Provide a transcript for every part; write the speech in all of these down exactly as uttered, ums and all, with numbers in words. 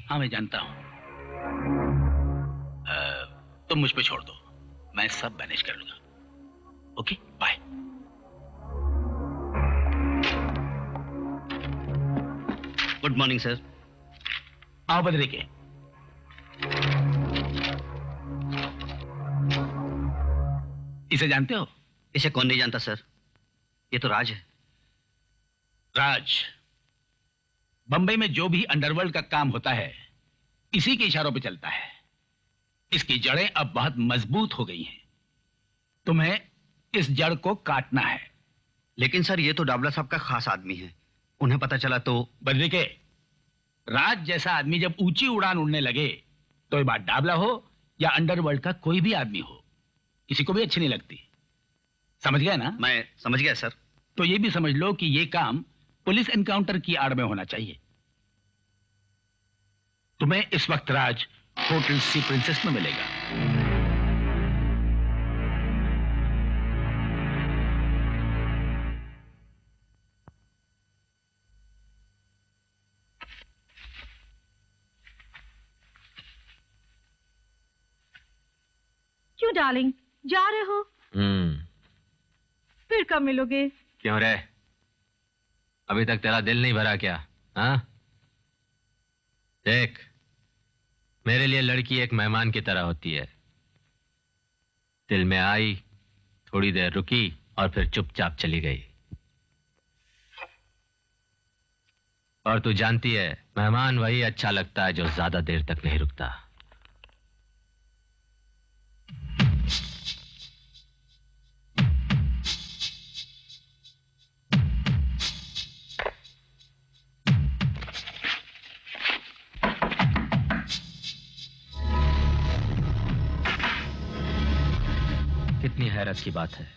हाँ मैं जानता हूँ। तुम मुझ पे छोड़ दो, मैं सब मैनेज कर लूंगा। Okay bye. Good morning sir. आओ बद्री के। इसे जानते हो? इसे कौन नहीं जानता सर, ये तो राज है। राज, बंबई में जो भी अंडरवर्ल्ड का काम होता है इसी के इशारों पे चलता है। इसकी जड़ें अब बहुत मजबूत हो गई हैं। तुम्हें इस जड़ को काटना है। लेकिन सर ये तो डाबला साहब का खास आदमी है, उन्हें पता चला तो। बद्री के, राज जैसा आदमी जब ऊंची उड़ान उड़ने लगे तो ये बात डाबला हो या अंडरवर्ल्ड का कोई भी आदमी हो, किसी को भी अच्छी नहीं लगती। समझ गया ना? मैं समझ गया सर। तो ये भी समझ लो कि ये काम पुलिस एनकाउंटर की आड़ में होना चाहिए। तुम्हें इस वक्त राज होटल सी प्रिंसेस में मिलेगा। क्यों डार्लिंग, जा रहे हो? हम्म। फिर कब मिलोगे? क्यों रे, अभी तक तेरा दिल नहीं भरा क्या? हाँ, देख, मेरे लिए लड़की एक मेहमान की तरह होती है। दिल में आई, थोड़ी देर रुकी और फिर चुपचाप चली गई। और तू जानती है, मेहमान वही अच्छा लगता है जो ज्यादा देर तक नहीं रुकता। कितनी हैरत की बात है,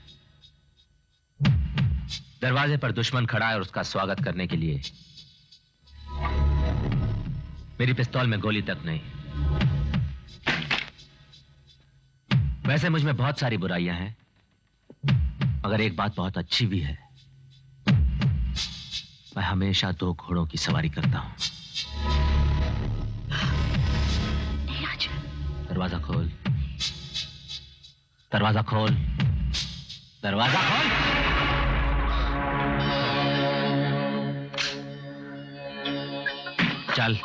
दरवाजे पर दुश्मन खड़ा है और उसका स्वागत करने के लिए मेरी पिस्तौल में गोली तक नहीं। वैसे मुझ में बहुत सारी बुराइयां हैं, मगर एक बात बहुत अच्छी भी है, मैं हमेशा दो घोड़ों की सवारी करता हूं। दरवाजा खोल, दरवाजा खोल, दरवाजा खोल। चल।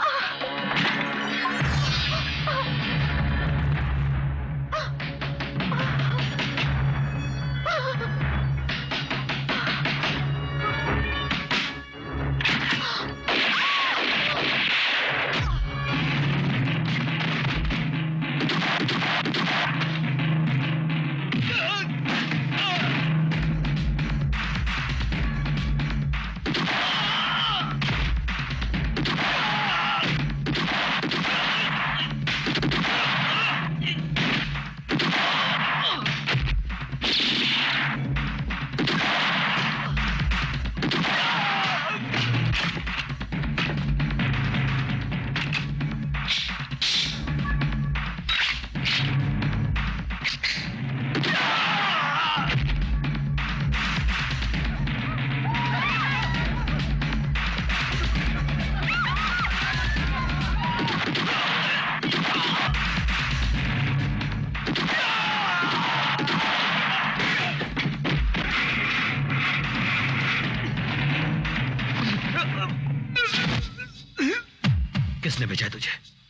किसने भेजा है तुझे?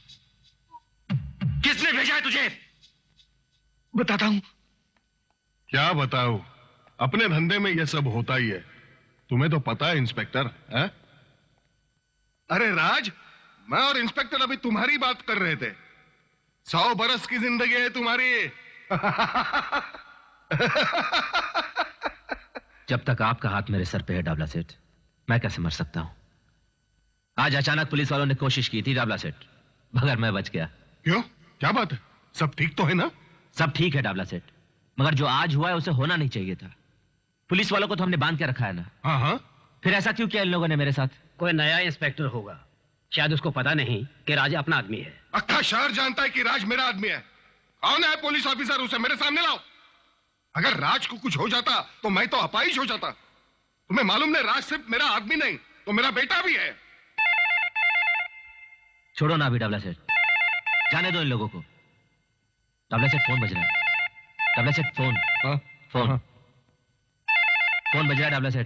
किसने भेजा है तुझे? बताता हूं। क्या बताऊं? अपने धंधे में यह सब होता ही है, तुम्हें तो पता है इंस्पेक्टर। है? अरे राज, मैं और इंस्पेक्टर अभी तुम्हारी बात कर रहे थे। सौ बरस की जिंदगी है तुम्हारी। जब तक आपका हाथ मेरे सर पे है डाबला सेठ, मैं कैसे मर सकता हूं? आज अचानक पुलिस वालों ने कोशिश की थी डाबला सेठ, मगर मैं बच गया। क्यों? क्या बात है? सब ठीक तो है ना? सब ठीक है डाबला सेठ, मगर जो आज हुआ है उसे होना नहीं चाहिए था। पुलिस वालों को तो हमने बांध के रखा है ना। हाँ हाँ। फिर ऐसा क्यों किया इन लोगों ने मेरे साथ? कोई नया इंस्पेक्टर होगा, शायद उसको पता नहीं कि राज अपना आदमी है। अक्का शहर जानता है कि राज मेरा आदमी है। कौन है पुलिस ऑफिसर? उसे मेरे सामने लाओ। अगर राज को कुछ हो जाता तो मैं तो अपाहिज हो जाता। तुम्हें मालूम नहीं, राज सिर्फ मेरा आदमी नहीं तो मेरा बेटा भी है। छोड़ो ना अभी डबला सेठ, जाने दो इन लोगों को। डबला सेठ फोन बज रहा है। डबला सेठ फोन। हाँ? फोन हाँ। फोन बज रहा है डबला सेठ।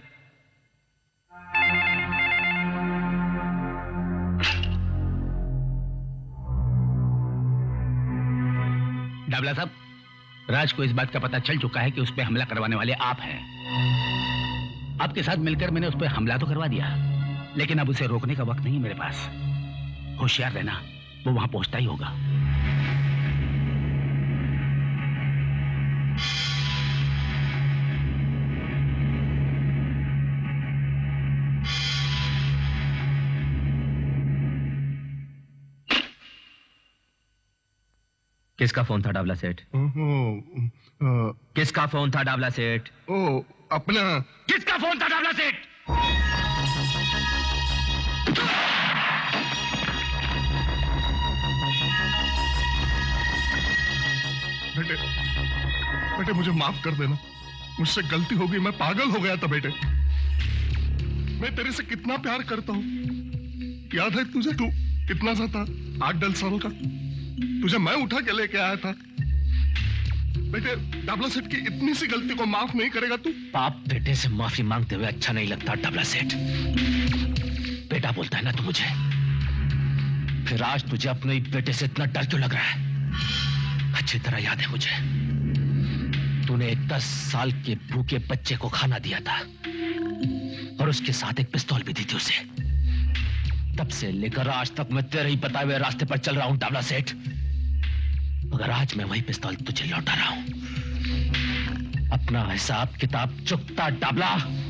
डाबला साहब, राज को इस बात का पता चल चुका है कि उस पर हमला करवाने वाले आप हैं। आपके साथ मिलकर मैंने उस पर हमला तो करवा दिया, लेकिन अब उसे रोकने का वक्त नहीं मेरे पास। होशियार रहना, वो वहां पहुंचता ही होगा। किसका फोन था डाबला सेठ? ओहो, किसका फोन था डाबला सेठ? ओ, अपना। किसका फोन था डाबला सेठ? बेटे, बेटे मुझे माफ कर देना, मुझसे गलती हो गई, मैं पागल हो गया था बेटे। मैं तेरे से कितना प्यार करता हूँ, याद है तुझे? तू कितना सा था, आठ दस साल का, तुझे मैं उठा के लेके आया था। बेटे, डाबला सेठ की इतनी सी गलती को माफ नहीं करेगा तू? बाप बेटे से माफी मांगते हुए अच्छा नहीं लगता डाबला सेठ। बेटा बोलता है ना तू मुझे, फिर आज तुझे अपने ही बेटे से इतना डर क्यों लग रहा है? अच्छी तरह याद है मुझे, तूने एक दस साल के भूखे बच्चे को खाना दिया था और उसके साथ एक पिस्तौल भी दी थी उसे। तब से लेकर आज तक मैं तेरे ही बताए हुए रास्ते पर चल रहा हूं डाबला सेठ, मगर आज मैं वही पिस्तौल तुझे लौटा रहा हूं। अपना हिसाब किताब चुकता डाबला।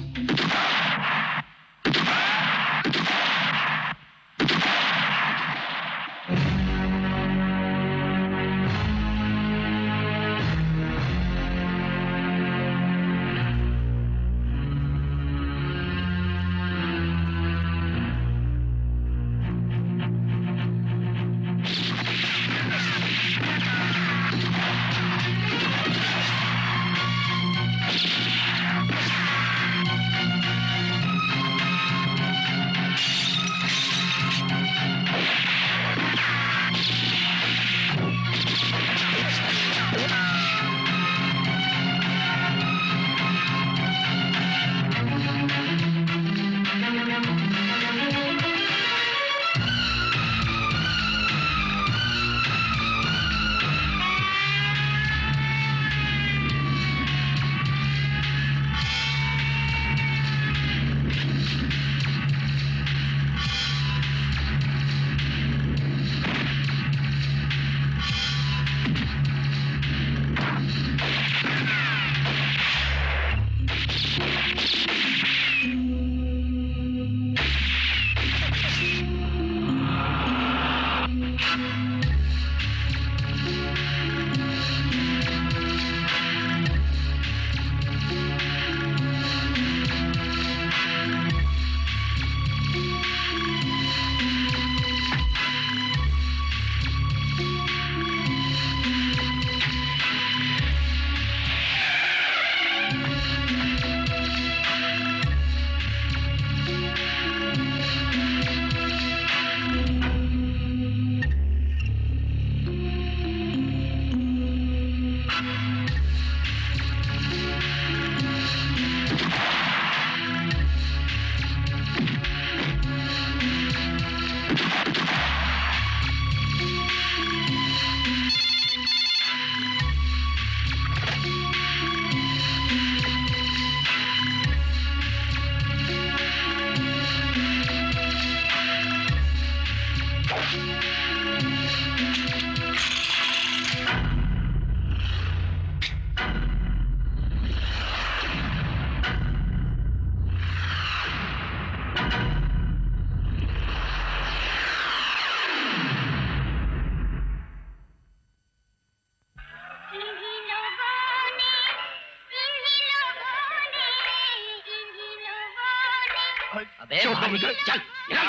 अबे भाई, चल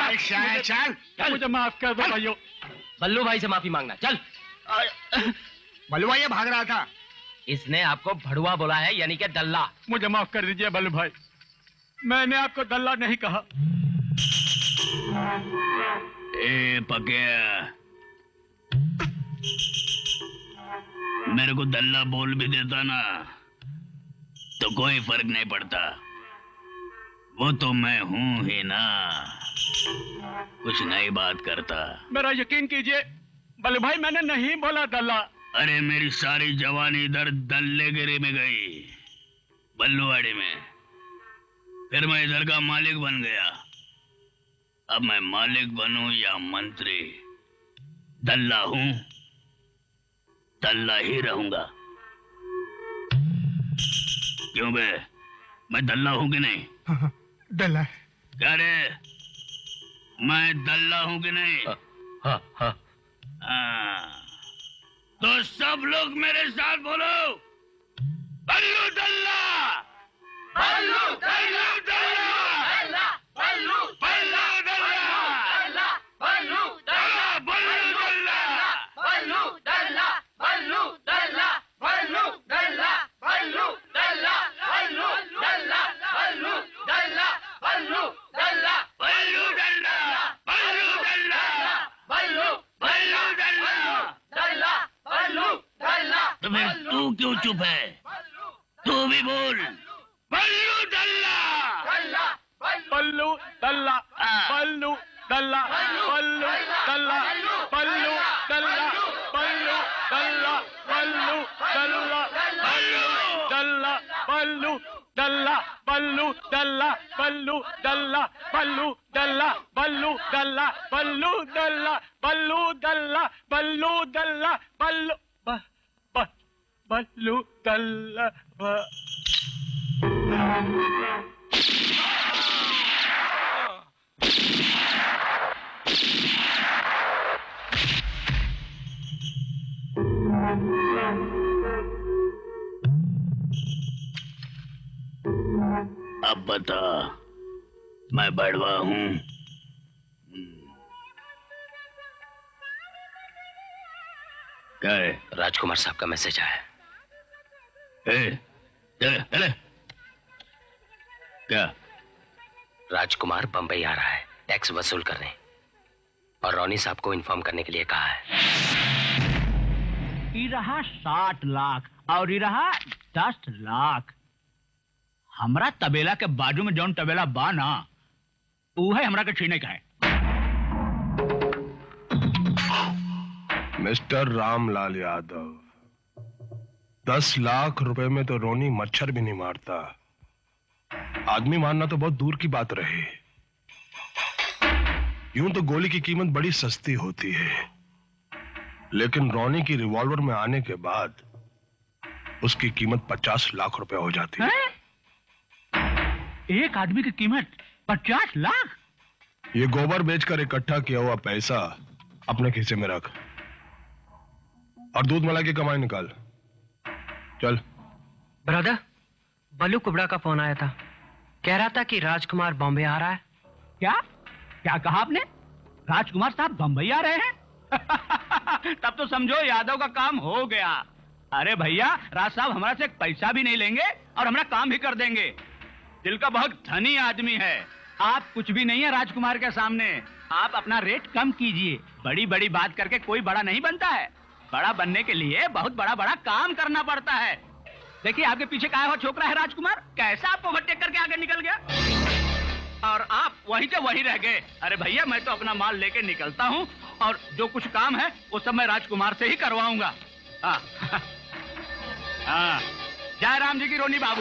चल चल, मुझे माफ कर दो भाइयों। बल्लू भाई से माफी मांगना, चल। बलुआ ये भाग रहा था। इसने आपको भड़ुआ बोला है, यानी कि दल्ला। मुझे माफ कर दीजिए बल्लू भाई, मैंने आपको दल्ला नहीं कहा। ए पकिया, मेरे को दल्ला बोल भी देता ना तो कोई फर्क नहीं पड़ता। वो तो मैं हूं ही ना, कुछ नई बात करता। मेरा यकीन कीजिए बल्लू भाई, मैंने नहीं बोला दल्ला। अरे मेरी सारी जवानी इधर दल्लेगिरी में गई, बल्लूवाड़ी में। फिर मैं इधर का मालिक बन गया। अब मैं मालिक बनूं या मंत्री, दल्ला हूं, दल्ला ही रहूंगा। क्यों बे, मैं दल्ला हूं कि नहीं? हाँ, दल्ला। क्या रे, मैं दल्ला हूं कि नहीं? हाँ हाँ हाँ। तो सब लोग मेरे साथ बोलो, बल्लू दल्ला, बल्लू दल्ला, दल्ला, बल्लू बल्लू दल्ला, बल्लू दल्ला, बल्लू दल्ला, बल्लू दल्ला, बल्लू दल्ला, बल्लू दल्ला, बल्लू दल्ला, बल्लू दल्ला, बल्लू दल्ला, बल्लू दल्ला, बल्लू दल्ला, बल्लू दल्ला, बल्लू बल्लू दल्ला, दल्ला, बल्लू दल्ला। तो फिर तू क्यों चुप है? तू भी बोल, बल्लू दल्ला, बल्लू दल्ला, बल्लू दल्ला, बल्लू दल्ला, बल्लू दल्ला, बल्लू दल्ला, बल्लू दल्ला, बल्लू दल्ला, बल्लू दल्ला, बल्लू दल्ला, बल्लू दल्ला, बल्लू दल्ला, बल्लू दल्ला, बल्लू दल्ला, बल्लू दल्ला, बल्लू दल्ला, बल्लू ब- ब- बल्लू दल्ला, ब- अब बता, मैं बड़वा हूं? क्या है? राजकुमार साहब का मैसेज आया है। ए, चले, चले। क्या? राजकुमार बंबई आ रहा है टैक्स वसूल करने, और रॉनी साहब को इन्फॉर्म करने के लिए कहा है। ई रहा साठ लाख और ई रहा दस लाख। हमरा तबेला के बाजू में जौन तबेला बा ना, वो है हमरा के छीने का है। मिस्टर रामलाल यादव, दस लाख रुपए में तो रोनी मच्छर भी नहीं मारता। आदमी मारना तो बहुत दूर की बात रही। यूं तो गोली की कीमत बड़ी सस्ती होती है, लेकिन रोनी की रिवॉल्वर में आने के बाद उसकी कीमत पचास लाख रुपए हो जाती है। हैं? एक आदमी की कीमत पचास लाख? ये गोबर बेचकर इकट्ठा किया हुआ पैसा अपने खीसे में रख और दूध मलाई की कमाई निकाल। चल। ब्रदर, बल्लू कुबड़ा का फोन आया था, कह रहा था कि राजकुमार बॉम्बे आ रहा है। क्या क्या कहा आपने? राजकुमार साहब बंबई आ रहे हैं? तब तो समझो यादव का काम हो गया। अरे भैया, राज साहब हमारा से एक पैसा भी नहीं लेंगे और हमारा काम भी कर देंगे। दिल का बहुत धनी आदमी है। आप कुछ भी नहीं है राजकुमार के सामने। आप अपना रेट कम कीजिए। बड़ी बड़ी बात करके कोई बड़ा नहीं बनता है। बड़ा बनने के लिए बहुत बड़ा बड़ा काम करना पड़ता है। देखिए आपके पीछे का हुआ छोकरा है राजकुमार, कैसा आपको ओवरटेक करके आगे निकल गया और आप वहीं से वहीं रह गए। अरे भैया, मैं तो अपना माल लेके निकलता हूँ और जो कुछ काम है वो सब मैं राजकुमार से ही करवाऊंगा। हाँ हाँ, जय राम जी की रोनी बाबू।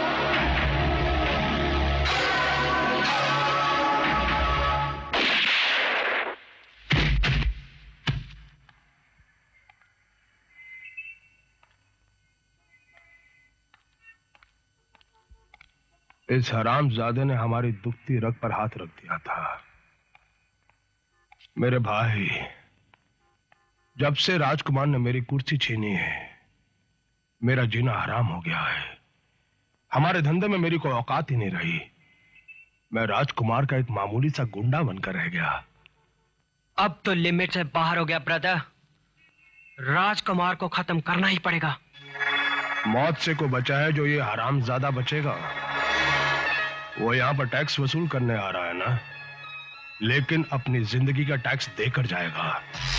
इस हरामजादे ने हमारी दुखती रग पर हाथ रख दिया था। मेरे भाई, जब से राजकुमार ने मेरी कुर्सी छीनी है, मेरा जीना हराम हो गया है। हमारे धंधे में मेरी कोई औकात ही नहीं रही। मैं राजकुमार का एक मामूली सा गुंडा बनकर रह गया। अब तो लिमिट से बाहर हो गया ब्रदर, राजकुमार को खत्म करना ही पड़ेगा। मौत से को बचा है जो ये हरामजादा बचेगा। वो यहां पर टैक्स वसूल करने आ रहा है ना, लेकिन अपनी जिंदगी का टैक्स देकर जाएगा।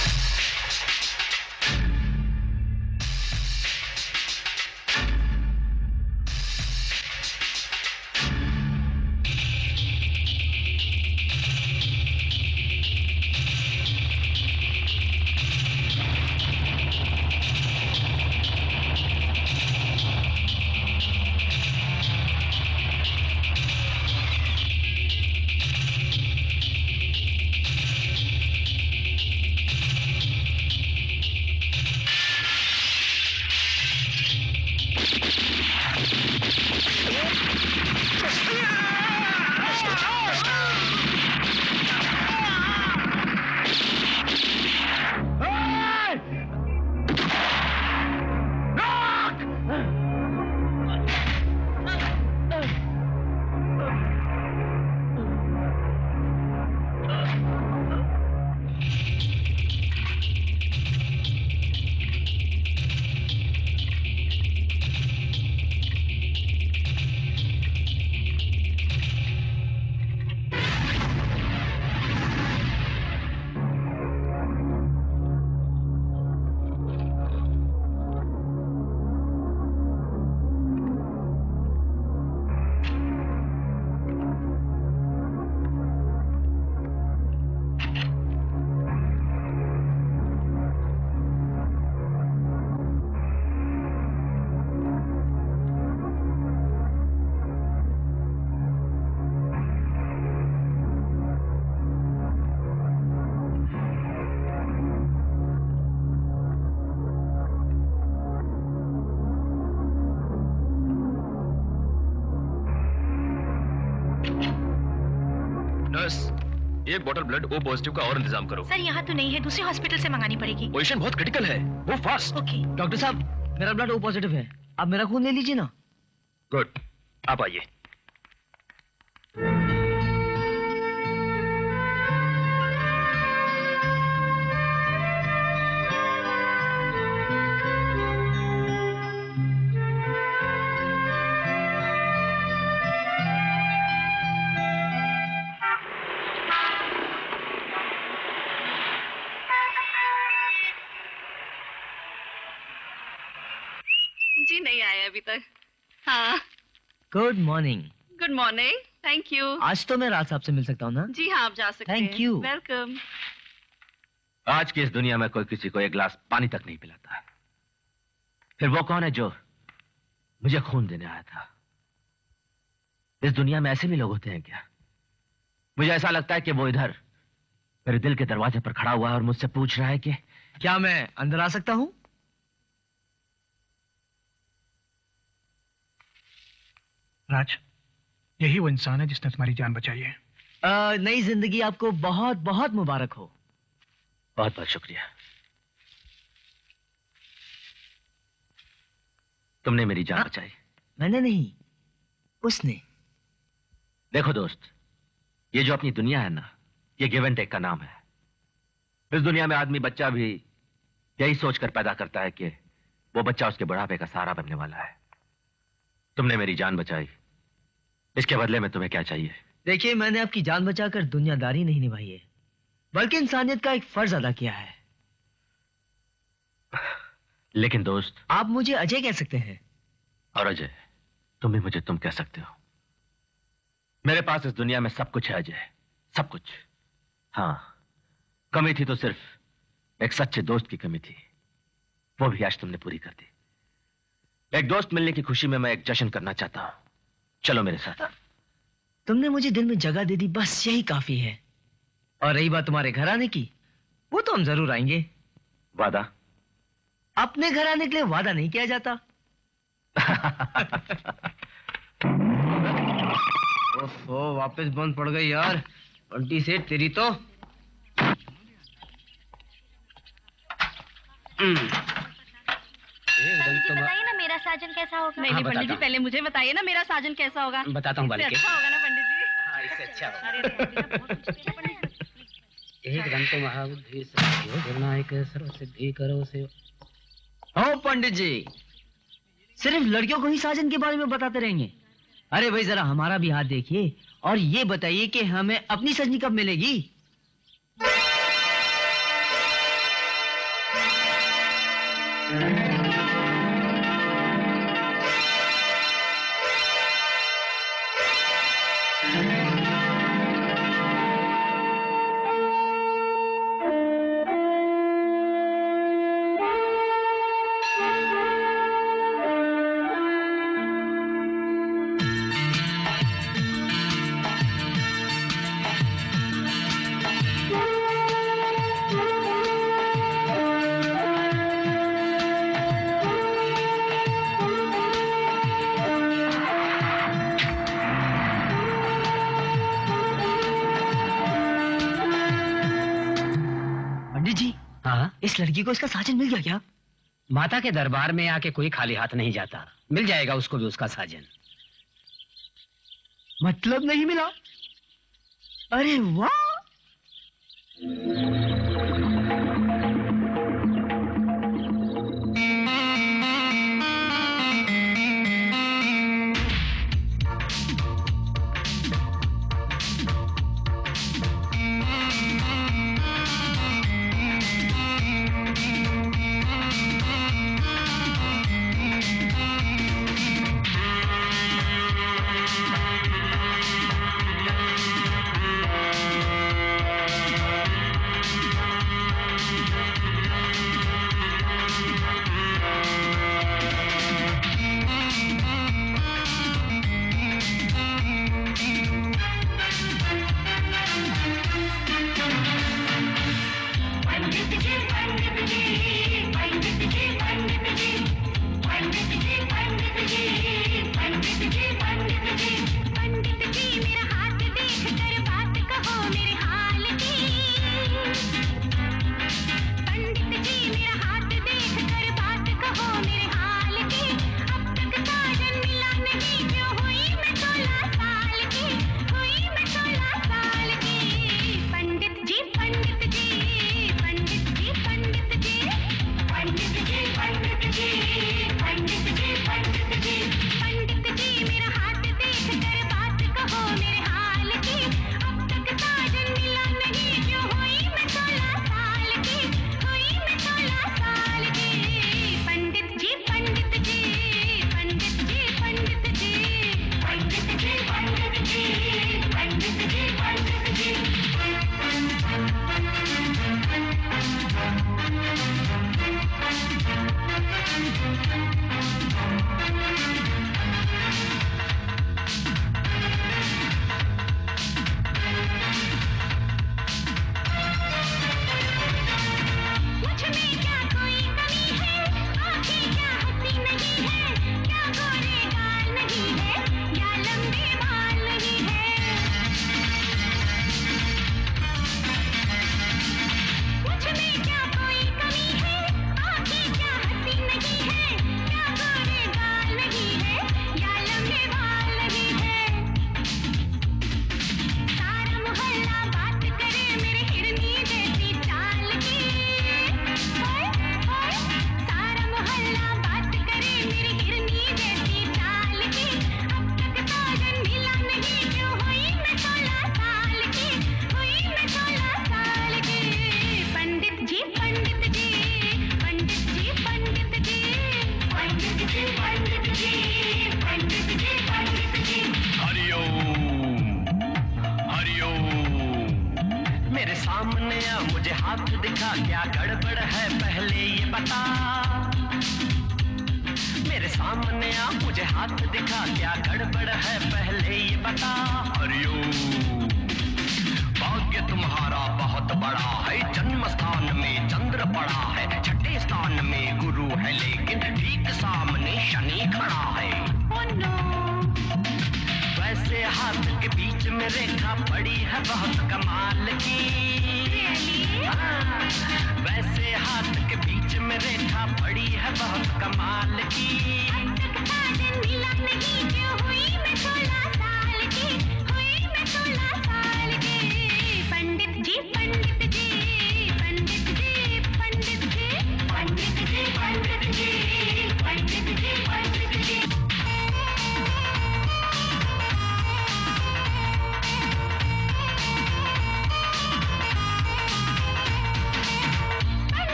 एक बोतल ब्लड ओ पॉजिटिव का और इंतजाम करो। सर यहाँ तो नहीं है, दूसरे हॉस्पिटल से मंगानी पड़ेगी। पोजीशन बहुत क्रिटिकल है, वो फास्ट। ओके। डॉक्टर साहब मेरा ब्लड ओ पॉजिटिव है, आप मेरा खून ले लीजिए ना। गुड, आप आइए। जी नहीं आया अभी तक। हाँ। Good morning. Good morning, thank you. आज तो मैं राज साहब से मिल सकता हूँ ना? जी हाँ, आप जा सकते हैं। Thank you. वेलकम। आज की इस दुनिया में कोई किसी को एक गिलास पानी तक नहीं पिलाता। फिर वो कौन है जो मुझे खून देने आया था? इस दुनिया में ऐसे भी लोग होते हैं क्या? मुझे ऐसा लगता है कि वो इधर मेरे दिल के दरवाजे पर खड़ा हुआ है और मुझसे पूछ रहा है कि क्या मैं अंदर आ सकता हूँ? राज, यही वो इंसान है जिसने तुम्हारी जान बचाई है। आ, नई जिंदगी आपको बहुत बहुत मुबारक हो। बहुत बहुत शुक्रिया। तुमने मेरी जान बचाई। मैंने नहीं, उसने। देखो दोस्त, ये जो अपनी दुनिया है ना, ये गिव एंड टेक का नाम है। इस दुनिया में आदमी बच्चा भी यही सोचकर पैदा करता है कि वो बच्चा उसके बुढ़ापे का सहारा बनने वाला है। तुमने मेरी जान बचाई, इसके बदले में तुम्हें क्या चाहिए? देखिए, मैंने आपकी जान बचाकर दुनियादारी नहीं निभाई है, बल्कि इंसानियत का एक फर्ज अदा किया है। लेकिन दोस्त, आप मुझे अजय कह सकते हैं। और अजय, तुम भी मुझे तुम कह सकते हो। मेरे पास इस दुनिया में सब कुछ है अजय, सब कुछ। हाँ, कमी थी तो सिर्फ एक सच्चे दोस्त की कमी थी, वो भी आज तुमने पूरी कर दी। एक दोस्त मिलने की खुशी में मैं एक जश्न करना चाहता हूं, चलो मेरे साथ। तुमने मुझे दिल में जगह दे दी, बस यही काफी है। और रही बात तुम्हारे घर आने की, वो तो हम जरूर आएंगे। वादा? अपने घर आने के लिए वादा नहीं किया जाता। ओहो, वापस बंद पड़ गई यार। बंटी सेठ तेरी तो। बताइए ना मेरा साजन कैसा होगा। नहीं नहीं पंडित जी, पहले मुझे बताइए ना मेरा साजन कैसा होगा। बताता हूँ बालिके। अच्छा होगा ना पंडित जी? हाँ, इससे अच्छा होगा। अरे एक दंत महाबुद्धि सिद्धियो निर्णायक सर्व सिद्धि करो से। ओ पंडित जी, सिर्फ लड़कियों को ही साजन के बारे में बताते रहेंगे, अरे भाई जरा हमारा भी हाथ देखिए और ये बताइए कि हमें अपनी सजनी कब मिलेगी? इस लड़की को इसका साजन मिल गया क्या? माता के दरबार में आके कोई खाली हाथ नहीं जाता, मिल जाएगा उसको भी उसका साजन। मतलब नहीं मिला? अरे वाह!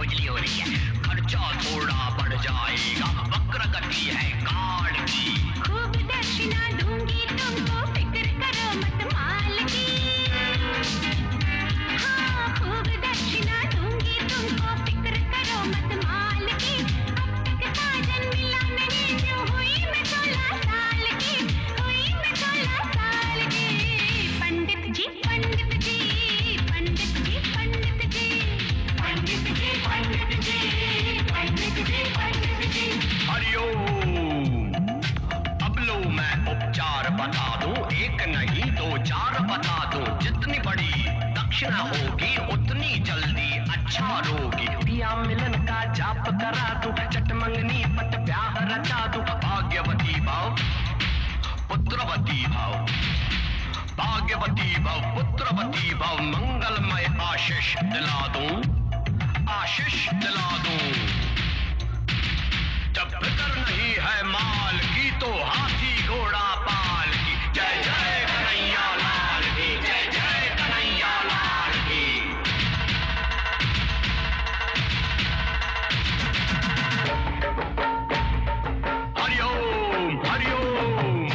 खुजली हो रही है, खर्चा थोड़ा बढ़ जाएगा, वक्र गति है कार्ड की। खूब दक्षिणा दूंगी तुमको, फिक्र करो मत माल की। हाँ खूब दक्षिणा दूंगी तुमको, फिक्र करो मत माल की। अब तक साजन मिला नहीं, जो हुई मैं सोलह साल की, हुई मैं सोलह साल की। पंडित जी पंडित जी पंडित जी पंडित जी पंडित जी पंडित जी पंडित जी पंडित जी। हरिओम। अब लो मैं उपचार बता दूं, एक नहीं दो चार बता दूं। जितनी बड़ी दक्षिणा होगी उतनी जल्दी अच्छा रोगी। पिया मिलन का जाप करा दूं, चट मंगनी पट ब्याह रचा दूं। भाग्यवती भाव पुत्रवती भाव, भाग्यवती भव पुत्रवती भव, मंगलमय आशीष दिला दूं, आशीष दिला दूं। जब फिक्र नहीं है माल की, तो हाथी घोड़ा पाल की। जय जय कन्हैया लाल की, जय जय कन्हैया लाल की। हरिओम हरिओम।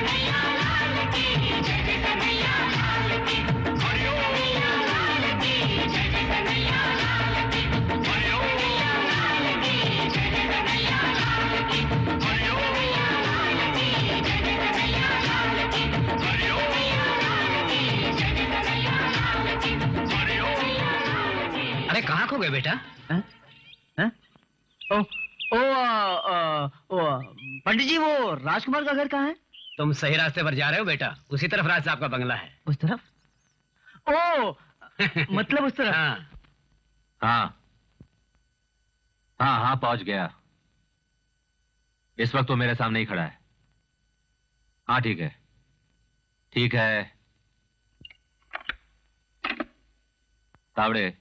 अरे कहाँ खो गए बेटा? हैं? हैं? ओ ओ आ, आ, ओ पंडित जी, वो राजकुमार का घर कहाँ है? तुम सही रास्ते पर जा रहे हो बेटा, उसी तरफ राज साहब का बंगला है। उस तरफ? ओ मतलब उस तरफ? हाँ हाँ हाँ हाँ पहुंच गया। इस वक्त वो मेरे सामने ही खड़ा है। हाँ ठीक है ठीक है। तावड़े,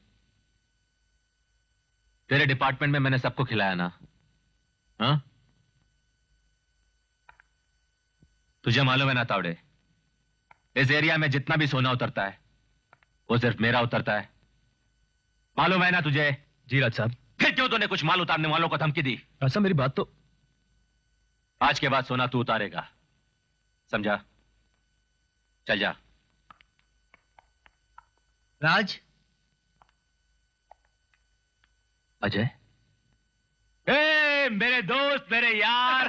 तेरे डिपार्टमेंट में मैंने सबको खिलाया ना? हाँ? तुझे मालूम है ना तावड़े, इस एरिया में जितना भी सोना उतरता है वो सिर्फ मेरा उतरता है। मालूम है ना तुझे? जी राज साहब। फिर क्यों तूने कुछ माल उतारने वालों को धमकी दी? राज साहब मेरी बात तो। आज के बाद सोना तू उतारेगा, समझा? चल जा। राज। अजय। ए, मेरे दोस्त, मेरे यार।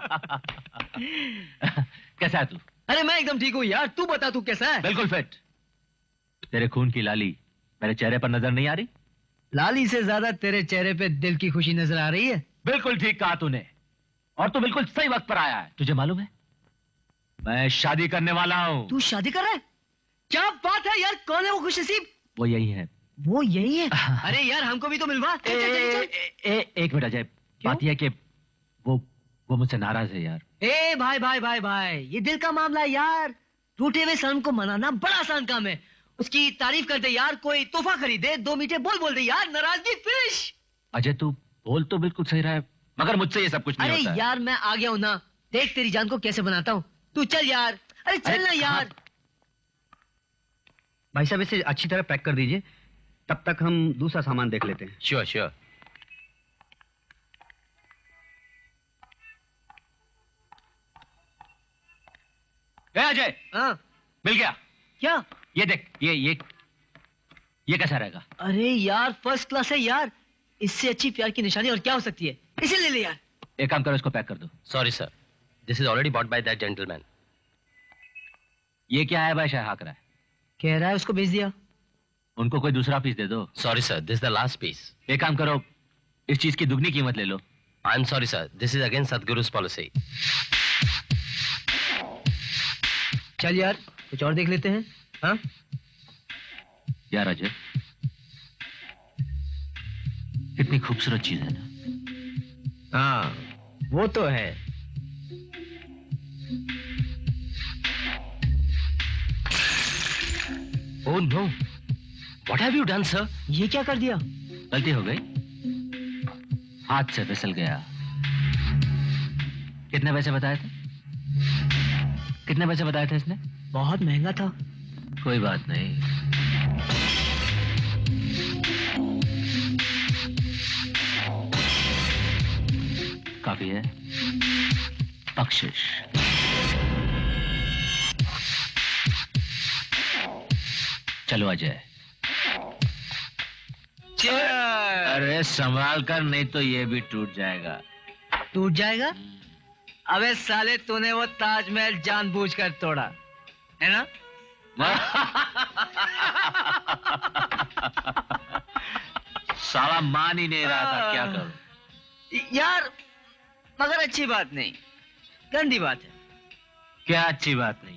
कैसा है तू? अरे मैं एकदम ठीक हूँ यार, तू बता तू कैसा है? बिल्कुल फिट। तेरे खून की लाली मेरे चेहरे पर नजर नहीं आ रही? लाली से ज्यादा तेरे चेहरे पे दिल की खुशी नजर आ रही है। बिल्कुल ठीक कहा तूने, और तू बिल्कुल सही वक्त पर आया है। तुझे मालूम है मैं शादी करने वाला हूँ। तू शादी कर रहा है? क्या बात है यार, कौन है वो खुशनसीब? वो यही है। वो यही है? अरे यार हमको भी तो मिलवा। चल, चल, चल, चल। ए, ए, एक मिनट अजय, बात यह है कि वो वो मुझसे नाराज है यार। ए भाई भाई भाई भाई, ये दिल का मामला है यार। टूटे हुए सन को मनाना बड़ा आसान काम है। उसकी तारीफ कर दे यार, कोई तोहफा खरीदे, दो मीठे बोल बोल दे यार, नाराजगी फिनिश। अजय तू बोल तो बिल्कुल सही रहा है, मगर मुझसे ये सब कुछ नहीं अरे होता है। यार मैं आ गया हूं ना, देख तेरी जान को कैसे बनाता हूँ। तू चल यार, अरे चल ना यार। भाई साहब इसे अच्छी तरह पैक कर दीजिए, तब तक हम दूसरा सामान देख लेते हैं। Sure sure. अजय। हाँ मिल गया। क्या? ये देख, ये ये ये कैसा रहेगा? अरे यार फर्स्ट क्लास है यार, इससे अच्छी प्यार की निशानी और क्या हो सकती है? इसे ले ले यार। एक काम करो, इसको पैक कर दो। Sorry sir, this is already bought by that gentleman. ये क्या है भाई, शाह रहा है? कह रहा है उसको भेज दिया। उनको कोई दूसरा पीस दे दो। Sorry sir, this the last piece. एक काम करो, इस चीज की दुगनी कीमत ले लो। I am sorry sir, this is against Sadhguru's policy. चल यार कुछ और देख लेते हैं। हाँ यार अजय, कितनी खूबसूरत चीज है ना। हाँ वो तो है। Oh no, what have you done sir? ये क्या कर दिया? गलती हो गई, हाथ से फिसल गया। कितने पैसे बताए थे? कितने पैसे बताए थे इसने? बहुत महंगा था। कोई बात नहीं। काफी है। बख्शिश। चलो अजय। अरे संभाल कर, नहीं तो ये भी टूट जाएगा। टूट जाएगा? अबे साले तूने वो ताजमहल जानबूझकर तोड़ा है ना? साला मान ही नहीं रहा था, क्या करूं? यार मगर अच्छी बात नहीं, गंदी बात है। क्या अच्छी बात नहीं?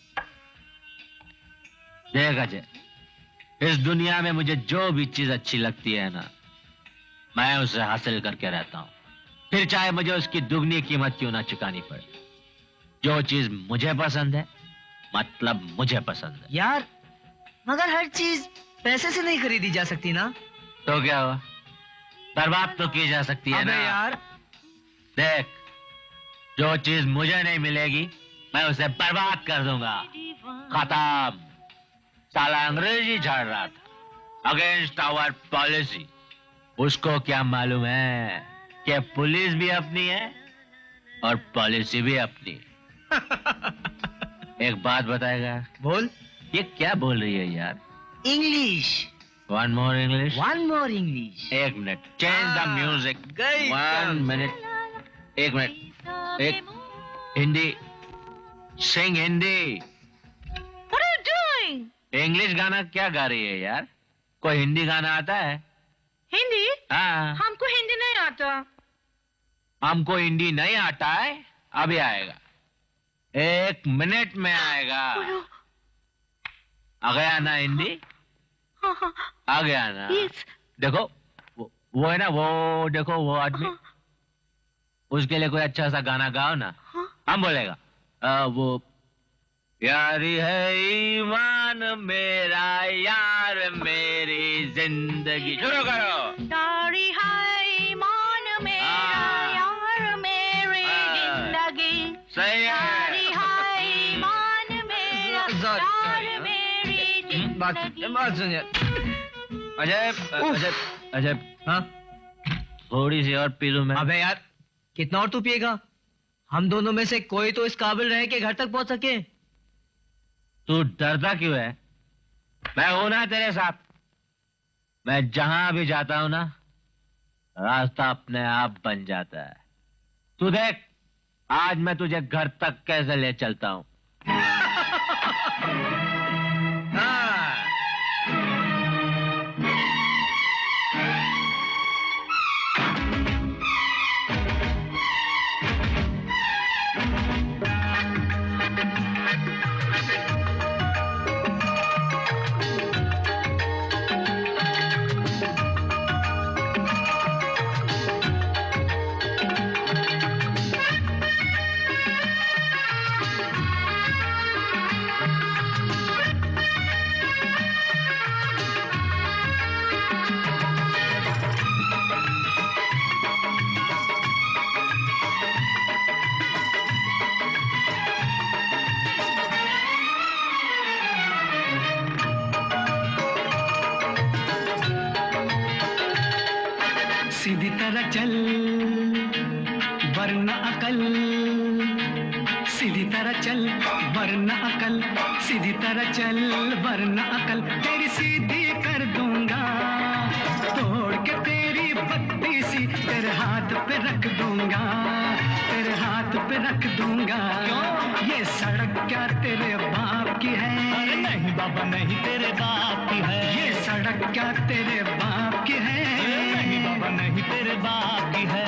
देख अजय, इस दुनिया में मुझे जो भी चीज अच्छी लगती है ना, मैं उसे हासिल करके रहता हूं, फिर चाहे मुझे उसकी दुगनी कीमत क्यों ना चुकानी पड़े। जो चीज मुझे पसंद है, मतलब मुझे पसंद है। यार मगर हर चीज पैसे से नहीं खरीदी जा सकती ना? तो क्या हुआ, बर्बाद तो की जा सकती है अबे ना यार। देख, जो चीज मुझे नहीं मिलेगी मैं उसे बर्बाद कर दूंगा। खत्म। साला अंग्रेजी झाड़ रहा था अगेंस्ट आवर पॉलिसी। उसको क्या मालूम है कि पुलिस भी अपनी है और पॉलिसी भी अपनी। एक बात बताएगा? बोल। ये क्या बोल रही है यार? English. One more English. One more English. एक minute, change the music. One minute, एक मिनट, एक Hindi, sing Hindi. What are you doing? English गाना क्या गा रही है यार? कोई हिंदी गाना आता है? हिंदी? हाँ। हमको हिंदी नहीं आता। हमको हिंदी नहीं आता है? अभी आएगा, एक मिनट में आएगा। आ गया ना हिंदी? आ गया ना? देखो वो, वो है ना, वो देखो वो आदमी, उसके लिए कोई अच्छा सा गाना गाओ ना। हम बोलेगा आ, वो यारी है ईमान मेरा, यार मेरी जिंदगी। शुरू करो। यारी है ईमान मेरा, यार मेरी जिंदगी। सही है। यारी है ईमान मेरा, यार मेरी जिंदगी। बात सुनिए अजय, अजय, अजय, हाँ, थोड़ी सी और पी लूं मैं। अबे यार कितना और तू पिएगा? हम दोनों में से कोई तो इस काबिल रहे कि घर तक पहुंच सके। तू डरता क्यों है? मैं हूं ना तेरे साथ। मैं जहां भी जाता हूं ना, रास्ता अपने आप बन जाता है। तू देख, आज मैं तुझे घर तक कैसे ले चलता हूं। सीधी तरह चल वरना अकल, सीधी तरह चल वरना अकल, सीधी तरह चल वरना अकल, तेरी सीधी कर दूंगा, तोड़ के तेरी बत्ती सी तेरे हाथ पे रख दूंगा, तेरे हाथ पे रख दूंगा। ये सड़क क्या तेरे बाप की है? अरे नहीं बाबा नहीं, तेरे बाप की है। ये सड़क क्या तेरे बाप की है? नहीं बाबा नहीं, तेरे बाप की है।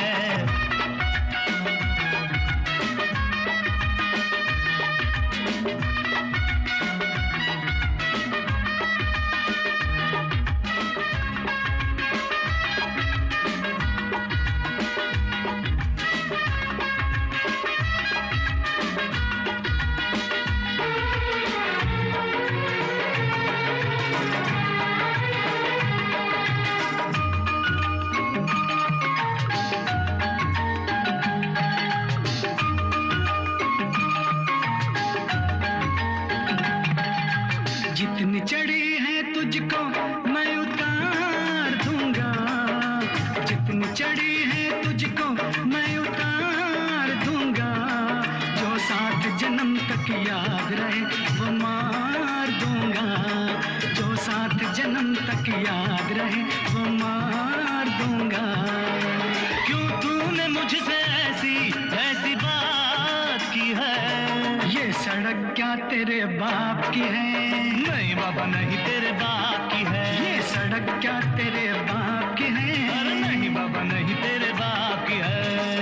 जितनी चढ़ी है तुझको मैं उतार दूंगा, जितनी चढ़ी है तुझको मैं उतार सड़क क्या तेरे बाप की है? नहीं बाबा नहीं तेरे बाप की है। ये सड़क क्या तेरे बाप की है? अरे नहीं बाबा नहीं तेरे बाप की है।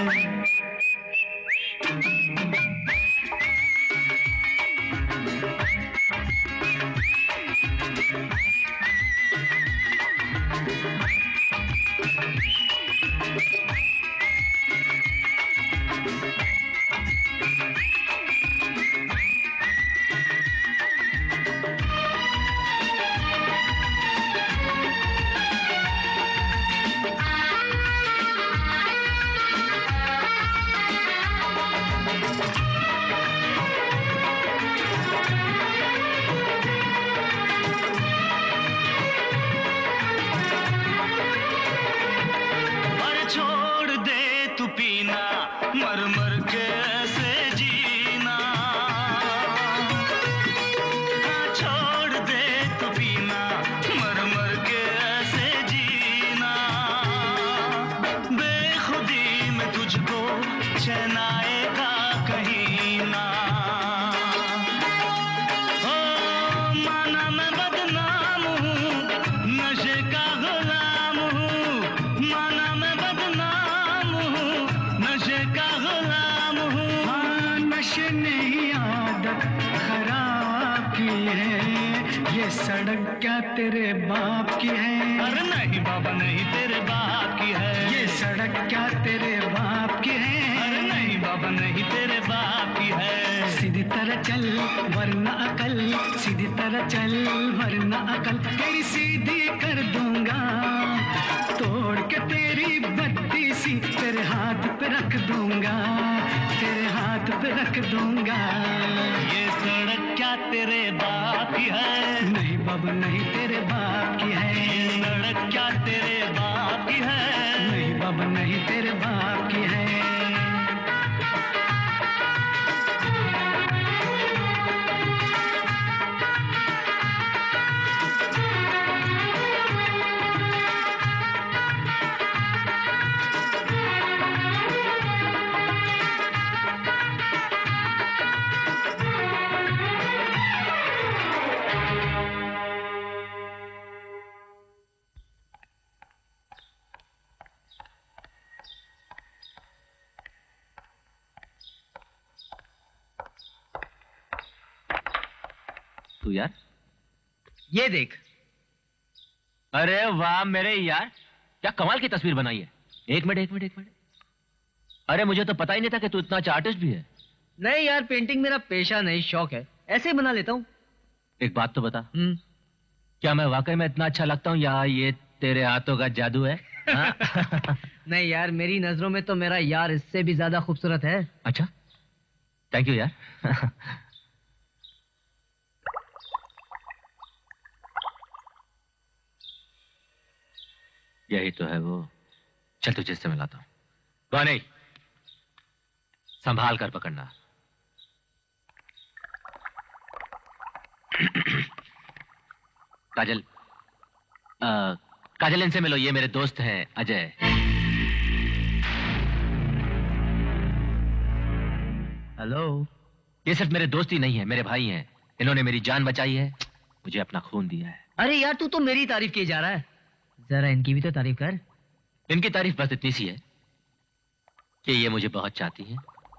तेरे बाप की है? अरे नहीं बाबा नहीं तेरे बाप की है। ये सड़क क्या तेरे बाप की है? अरे नहीं बाबा नहीं तेरे बाप की है। सीधी तरह चल वरना अकल, सीधी तरह चल वरना अकल, तेरी सीधी कर दूंगा, तोड़ के तेरी बत्ती सी तेरे हाथ पे रख दूंगा, तेरे हाथ पे रख दूंगा। ये सड़क क्या तेरे बाप की है? नहीं बाबा नहीं तेरे बाप की है। ये सड़क क्या तेरे बाप की है? नहीं बाबा नहीं तेरे बाप की है। तू यार ये देख। अरे वाह मेरे यार, क्या कमाल की तस्वीर बनाई है। एक मिनट एक मिनट एक मिनट अरे मुझे तो पता ही नहीं था कि तू इतना अच्छा आर्टिस्ट भी है। नहीं यार, पेंटिंग मेरा पेशा नहीं, शौक है, ऐसे ही बना लेता हूँ। एक बात तो बता, क्या मैं वाकई में इतना अच्छा लगता हूँ या ये तेरे हाथों का जादू है? नहीं यार, मेरी नजरों में तो मेरा यार इससे भी ज्यादा खूबसूरत है। अच्छा, थैंक यू यार। यही तो है वो। चल तुझे इससे मिलाता हूँ। तो नहीं, संभाल कर पकड़ना। काजल, आ, काजल इनसे मिलो, ये मेरे दोस्त हैं अजय। हेलो। ये सिर्फ मेरे दोस्त ही नहीं है, मेरे भाई हैं। इन्होंने मेरी जान बचाई है, मुझे अपना खून दिया है। अरे यार, तू तो मेरी तारीफ किए जा रहा है, जरा इनकी भी तो तारीफ कर। इनकी तारीफ बस इतनी सी है कि ये मुझे बहुत चाहती हैं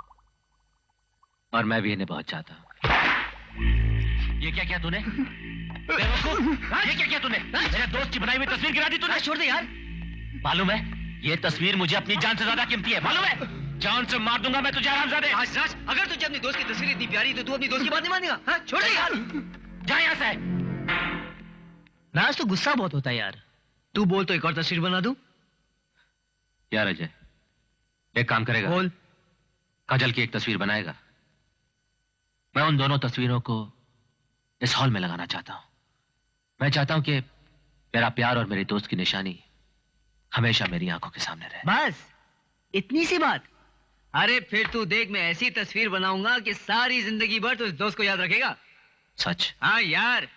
और मैं भी इन्हें बहुत चाहता हूँ। ये क्या किया तूने? ये क्या किया तूने? मेरे दोस्त की बनाई हुई तस्वीर गिरा दी तूने। छोड़ दे यार। मालूम है, ये तस्वीर मुझे अपनी जान से ज्यादा कीमती है, मालूम है? जान से मार दूंगा मैं तुझे हरामजादे। राज, राज, अगर तुझे अपनी दोस्त की तस्वीर इतनी प्यारी तो तू अपनी दोस्त की बात नहीं मानेगा? हाँ, छोड़ दे यार। जा यहाँ से। राज, तो गुस्सा बहुत होता है यार। तू बोल तो एक और तस्वीर बना दूं? यार अजय, एक काम करेगा? बोल। काजल की एक तस्वीर बनाएगा। मैं उन दोनों तस्वीरों को इस हॉल में लगाना चाहता हूं। मैं चाहता हूं कि मेरा प्यार और मेरी दोस्त की निशानी हमेशा मेरी आंखों के सामने रहे। बस इतनी सी बात? अरे फिर तू देख, मैं ऐसी तस्वीर बनाऊंगा कि सारी जिंदगी भर तो इस दोस्त को याद रखेगा। सच? हाँ यार।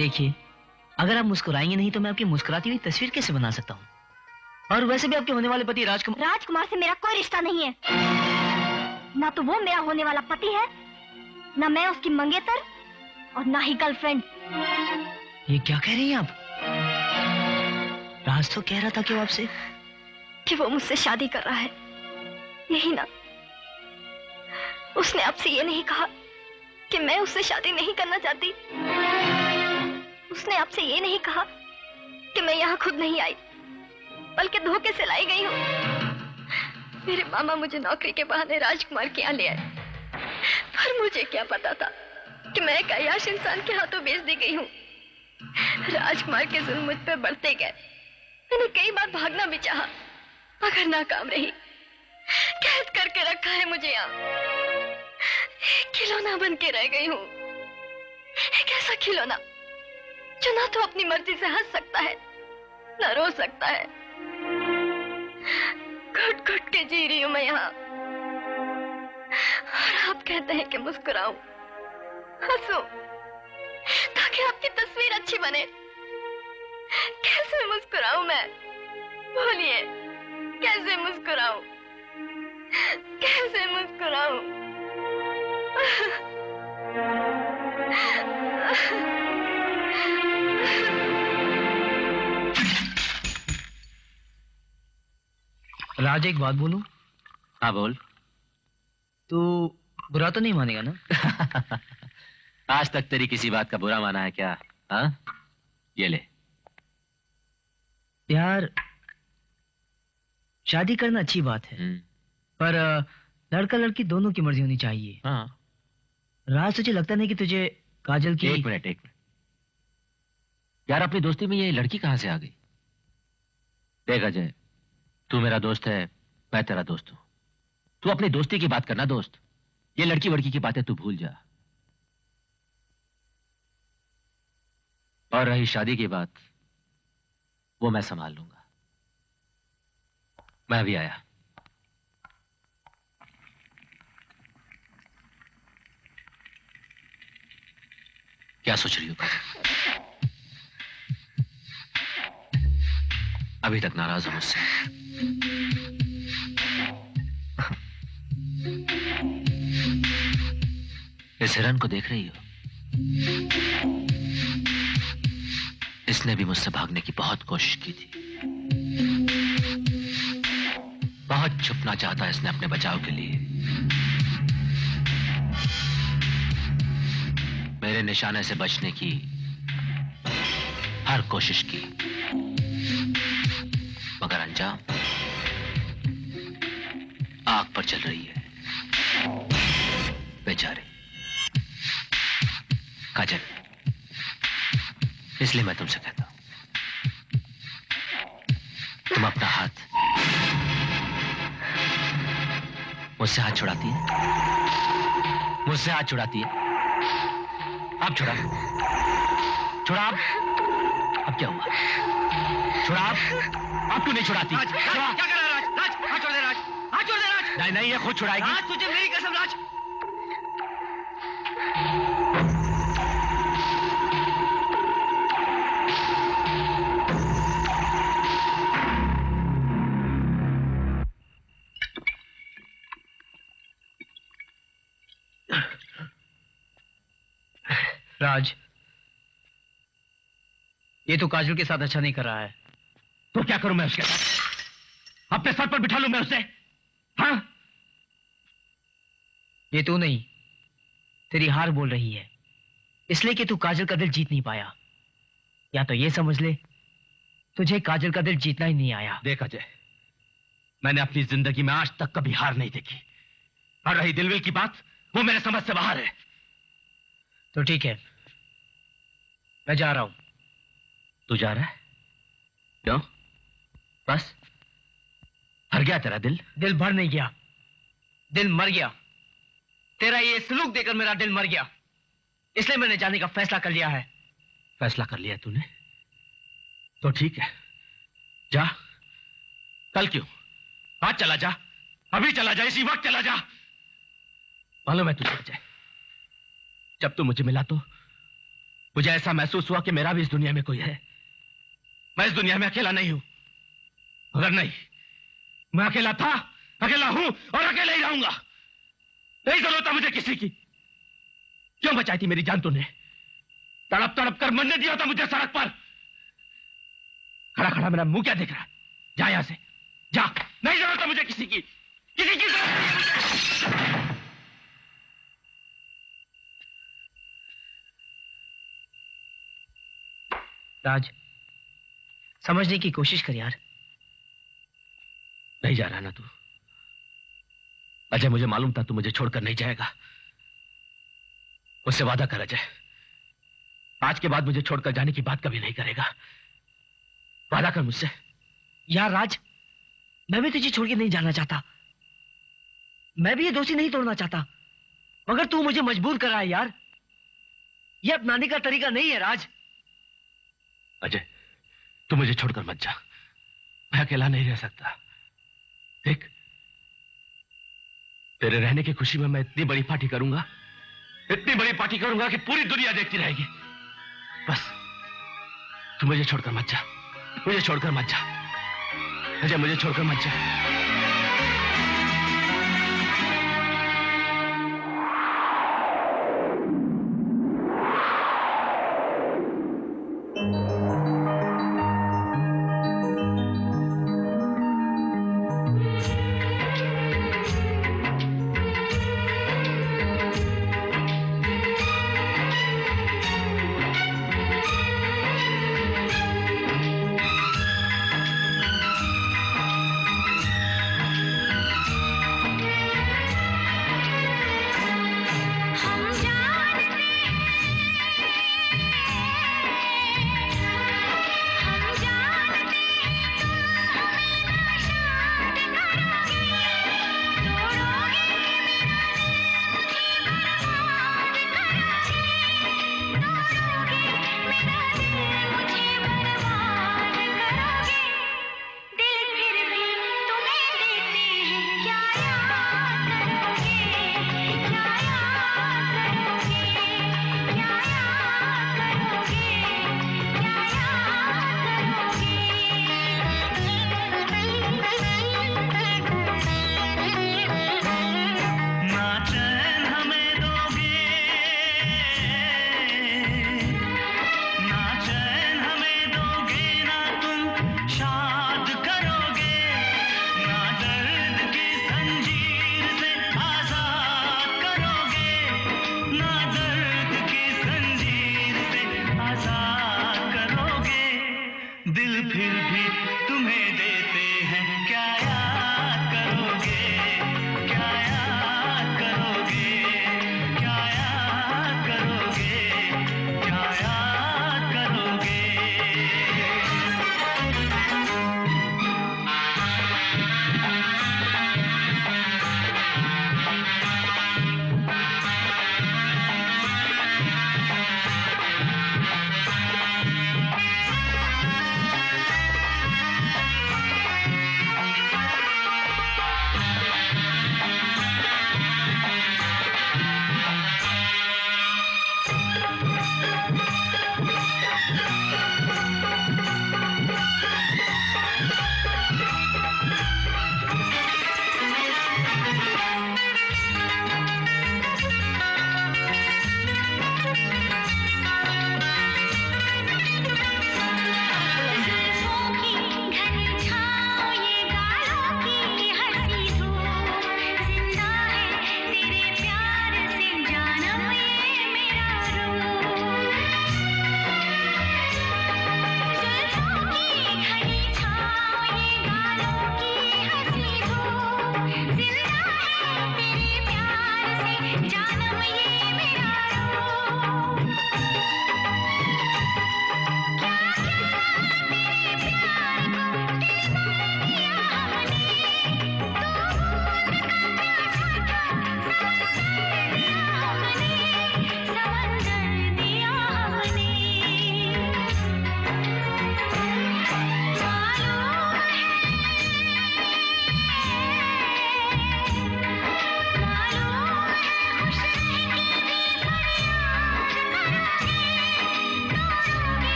देखिए, अगर आप मुस्कुराएंगे नहीं तो मैं आपकी मुस्कुराती हुई तस्वीर कैसे बना सकता हूँ? और वैसे भी आपके होने वाले पति राजकुमार राजकुमार से मेरा कोई रिश्ता नहीं है। ना तो वो मेरा होने वाला पति है, ना मैं उसकी मंगेतर, और ना ही गर्लफ्रेंड। ये क्या कह रही हैं आप? राज तो कह रहा था कि वो आपसे कि वो मुझसे शादी कर रहा है। नहीं ना, उसने आपसे ये नहीं कहा कि मैं उससे शादी नहीं करना चाहती। उसने आपसे ये नहीं कहा कि मैं यहाँ खुद नहीं आई, बल्कि धोखे से लाई गई हूँ। मेरे मामा मुझे नौकरी के बहाने राजकुमार के यहाँ ले आए, पर मुझे क्या पता था कि मैं एक अय्याश इंसान के हाथों बेच दी गई हूँ। राजकुमार के जुल्म मुझ पर बढ़ते गए। मैंने कई बार भागना भी चाहा, मगर नाकाम रही। कैद करके रखा है मुझे यहाँ। खिलौना बन के रह गई हूँ। एक ऐसा खिलौना जो ना तो अपनी मर्जी से हंस सकता है, ना रो सकता है। घुट घुट के जी रही हूँ मैं यहाँ, और आप कहते हैं कि मुस्कुराऊं, हंसूं, ताकि आपकी तस्वीर अच्छी बने। कैसे मुस्कुराऊं मैं? बोलिए, कैसे मुस्कुराऊं? कैसे मुस्कुराऊं? राज, एक बात बोलूं? हाँ बोल। तू बुरा तो नहीं मानेगा ना? आज तक तेरी किसी बात का बुरा माना है क्या? हाँ, ये ले। यार, शादी करना अच्छी बात है, पर लड़का लड़की दोनों की मर्जी होनी चाहिए। हाँ। राज, तुझे लगता नहीं कि तुझे काजल की... एक मिनट, एक मिनट यार, अपनी दोस्ती में ये लड़की कहाँ से आ गई? देख अजय, तू मेरा दोस्त है, मैं तेरा दोस्त हूं। तू अपनी दोस्ती की बात करना दोस्त, ये लड़की वड़की की बातें तू भूल जा। और रही शादी की बात, वो मैं संभाल लूंगा। मैं अभी आया। क्या सोच रही हो काजल? अभी तक नाराज हो मुझसे? इस हिरन को देख रही हो? इसने भी मुझसे भागने की बहुत कोशिश की थी। बहुत छुपना चाहता है इसने अपने बचाव के लिए। मेरे निशाने से बचने की हर कोशिश की, मगर अंजाम आग पर चल रही है। बेचारे। काजल, इसलिए मैं तुमसे कहता हूं, तुम अपना हाथ मुझसे हाथ छुड़ाती है? मुझसे हाथ छुड़ाती है? अब छुड़ा, छुड़ा अब। अब क्या हुआ? छुड़ा अब। अब क्यों नहीं छुड़ाती? राज, राज, क्या कर रहा है राज? राज, हाथ छोड़ दे राज, हाथ छोड़ दे राज। नहीं नहीं, ये खुद छुड़ाएगी। राज, तुझे मेरी कसम राज। राज, ये तो काजल के साथ अच्छा नहीं कर रहा है। तो क्या करूं मैं उसके साथ? अपने सर पर बिठा लूं मैं उसे? हाँ? ये तू नहीं, तेरी हार बोल रही है, इसलिए कि तू काजल का दिल जीत नहीं पाया। या तो ये समझ ले, तुझे काजल का दिल जीतना ही नहीं आया। देख अजय, मैंने अपनी जिंदगी में आज तक कभी हार नहीं देखी, और रही दिलविल की बात, वो मेरे समझ से बाहर है। तो ठीक है, मैं जा रहा हूं। तू जा रहा है? क्यों? बस भर गया तेरा दिल? दिल भर नहीं गया, दिल मर गया। तेरा ये सलूक देकर मेरा दिल मर गया, इसलिए मैंने जाने का फैसला कर लिया है। फैसला कर लिया तूने? तो ठीक है, जा। कल क्यों? आज चला जा, अभी चला जा, इसी वक्त चला जा। मालूम है तुझे अजय, जब तू मुझे मिला तो मुझे ऐसा महसूस हुआ कि मेरा भी इस दुनिया में कोई है। मैं इस दुनिया में अकेला नहीं हूं। मगर नहीं, मैं अकेला था, अकेला हूं और अकेला ही रहूंगा। नहीं जरूरत है मुझे किसी की। क्यों बचाई थी मेरी जान तूने? तड़प तड़प कर मरने दिया था मुझे सड़क पर। खड़ा खड़ा मेरा मुंह क्या देख रहा है? जा यहां से, जा। नहीं जरूरत है मुझे किसी की, किसी की जरूरत नहीं है मुझे। राज, समझने की कोशिश कर यार। नहीं जा रहा ना तू? अजय, मुझे मालूम था तू मुझे छोड़कर नहीं जाएगा। मुझसे वादा कर अजय, आज के बाद मुझे छोड़कर जाने की बात कभी नहीं करेगा। वादा कर मुझसे। यार राज, मैं भी तुझे छोड़ के नहीं जाना चाहता। मैं भी ये दोस्ती नहीं तोड़ना चाहता, मगर तू मुझे मजबूर कर रहा है यार। ये अपनाने का तरीका नहीं है राज। अजय, तू मुझे छोड़कर मत जा। मैं अकेला नहीं रह सकता। देख, तेरे रहने की खुशी में मैं इतनी बड़ी पार्टी करूंगा, इतनी बड़ी पार्टी करूंगा कि पूरी दुनिया देखती रहेगी। बस तू मुझे छोड़कर मत जा, मुझे छोड़कर मत जा। अजय, मुझे छोड़कर मत जा।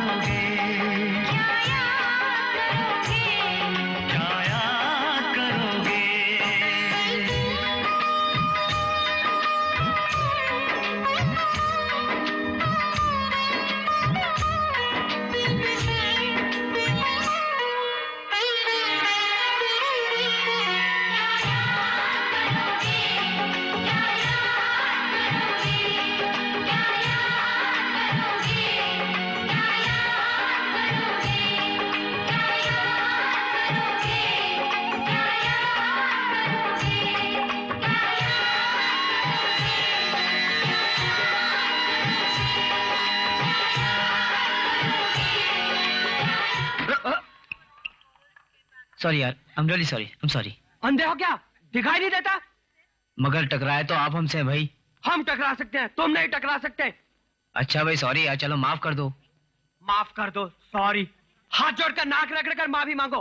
करोगे, क्या याद करोगे? सॉरी यार, I am really sorry, I am sorry. अंधे हो क्या? दिखाई नहीं देता? मगर टकराए तो आप हमसे भाई। हम टकरा सकते हैं, तुम नहीं टकरा सकते। अच्छा भाई सॉरी यार, चलो माफ कर दो। माफ कर दो, सॉरी। हाथ जोड़कर नाक रगड़ कर माफी मांगो।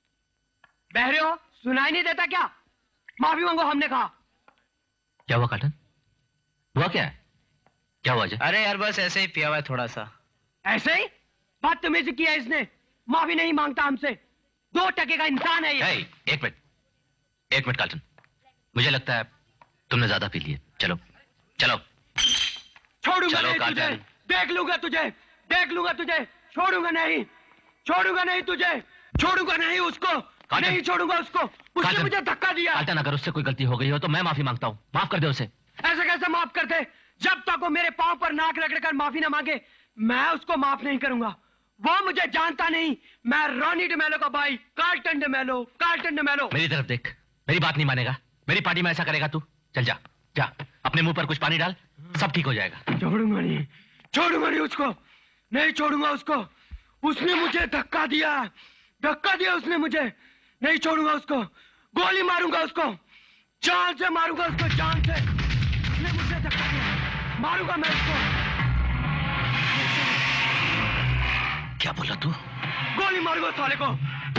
बहरे हो, सुनाई नहीं देता क्या? माफी मांगो, हमने कहा। क्या हुआ कार्टन? हुआ क्या है? क्या हुआ जी? अरे यार बस ऐसे ही पिया हुआ है थोड़ा सा। ऐसे ही बदतमीजी किया इसने, माफी नहीं मांगता हमसे। दो टके का इंसान है ये। hey, एक मिनट एक मिनट कार्टन, मुझे लगता है तुमने ज्यादा पी लिए। चलो चलो छोड़ूंगा चलो नहीं तुझे, कार्टन। देख लूंगा तुझे, देख लूंगा तुझे, छोड़ूंगा नहीं, छोड़ूंगा नहीं तुझे, छोड़ूंगा नहीं उसको, नहीं छोड़ूंगा उसको। उसने मुझे धक्का दिया। कार्टन, अगर उससे कोई गलती हो गई हो तो मैं माफी मांगता हूँ, माफ कर दे उसे। ऐसे कैसे माफ कर दे? जब तक वो मेरे पांव पर नाक रगड़कर माफी ना मांगे, मैं उसको माफ नहीं करूंगा। वो मुझे जानता नहीं, मैं रॉनी डिमेलो का भाई, कार्लटन डिमेलो, कार्लटन डिमेलो। मेरी तरफ देख, मेरी बात नहीं मानेगा, मेरी पार्टी में ऐसा करेगा तू? चल जा जा, अपने मुंह पर कुछ पानी डाल, सब ठीक हो जाएगा। छोड़ूंगा नहीं, छोड़ूंगा नहीं उसको, नहीं छोड़ूंगा उसको। उसने मुझे धक्का दिया, धक्का दिया उसने मुझे, नहीं छोड़ूंगा उसको। गोली मारूंगा उसको, जान से मारूंगा उसको, जान से। उसने मुझे धक्का दिया, मारूंगा मैं उसको। क्या बोला तू? गोली मारूंगा साले को।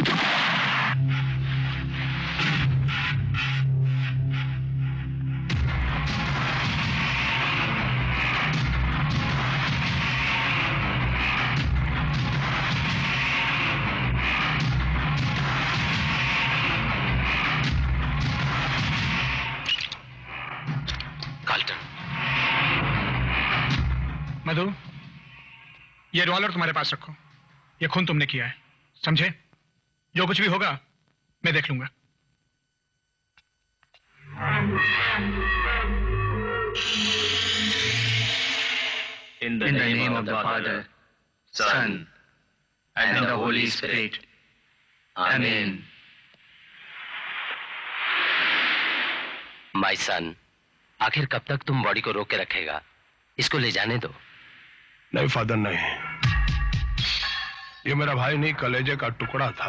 कार्लटन, मधु, ये रिवॉल्वर तुम्हारे पास रखो। ये खून तुमने किया है, समझे? जो कुछ भी होगा मैं देख लूंगा। In the name of the Father, Son, and the Holy Spirit. Amen. My son, आखिर कब तक तुम बॉडी को रोक के रखेगा? इसको ले जाने दो। नहीं फादर नहीं, ये मेरा भाई नहीं, कलेजे का टुकड़ा था।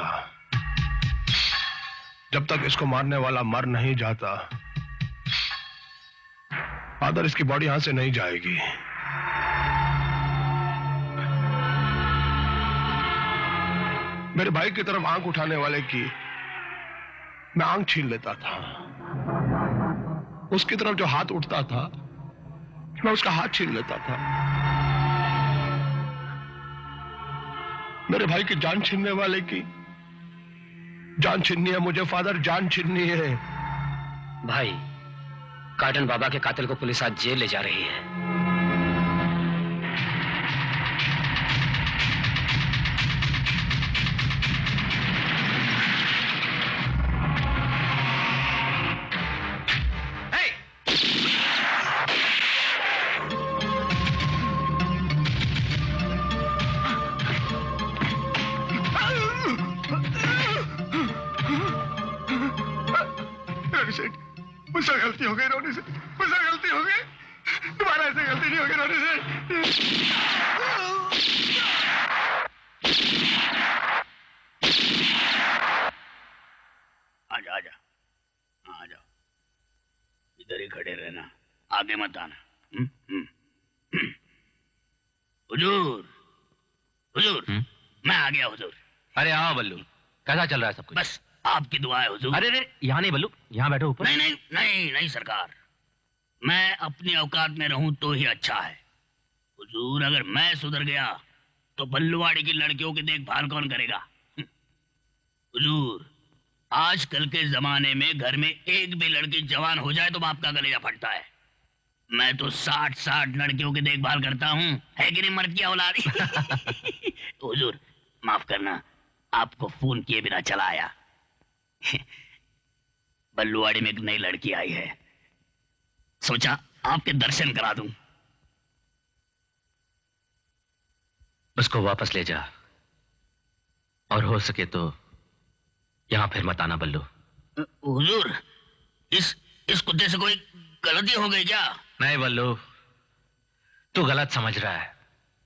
जब तक इसको मारने वाला मर नहीं जाता, फादर इसकी बॉडी यहां से नहीं जाएगी। मेरे भाई की तरफ आंख उठाने वाले की मैं आंख छीन लेता था, उसकी तरफ जो हाथ उठता था मैं उसका हाथ छीन लेता था। मेरे भाई की जान छीनने वाले की जान छीननी है मुझे फादर, जान छीननी है। भाई, कार्टन बाबा के कातिल को पुलिस आज जेल ले जा रही है। मुझसे गलती हो गई रोनी से, मुझसे गलती हो गई, दोबारा ऐसे गलती नहीं होगी रोनी से। आजा आजा, हाँ आ जाओ, इधर ही खड़े रहना, आगे मत आना। हुँ? हुँ? हुजूर, हुजूर, मैं आ गया हुजूर। अरे आओ बल्लू, कैसा चल रहा है सब कुछ? बस आपकी दुआ है हुजूर। अरे अरे, यहाँ नहीं बल्लू, यहाँ बैठो ऊपर। नहीं नहीं नहीं नहीं सरकार, मैं अपनी औकात में रहूं तो ही अच्छा है। हुजूर, अगर मैं सुधर गया तो बल्लुवाड़ी की लड़कियों की देखभाल कौन करेगा? हुजूर, आजकल के जमाने में घर में एक भी लड़की जवान हो जाए तो बाप का कलेजा फटता है। मैं तो साठ साठ लड़कियों की देखभाल करता हूँ, है कि नहीं मर्द की औलाद? हुजूर माफ करना, आपको फोन किए बिना चला आया। बल्लुवाड़ी में एक नई लड़की आई है, सोचा आपके दर्शन करा दूं। उसको वापस ले जा, और हो सके तो यहां फिर मत आना बल्लू। हुजूर, इस इस कुत्ते से कोई गलती हो गई क्या? नहीं बल्लू, तू गलत समझ रहा है।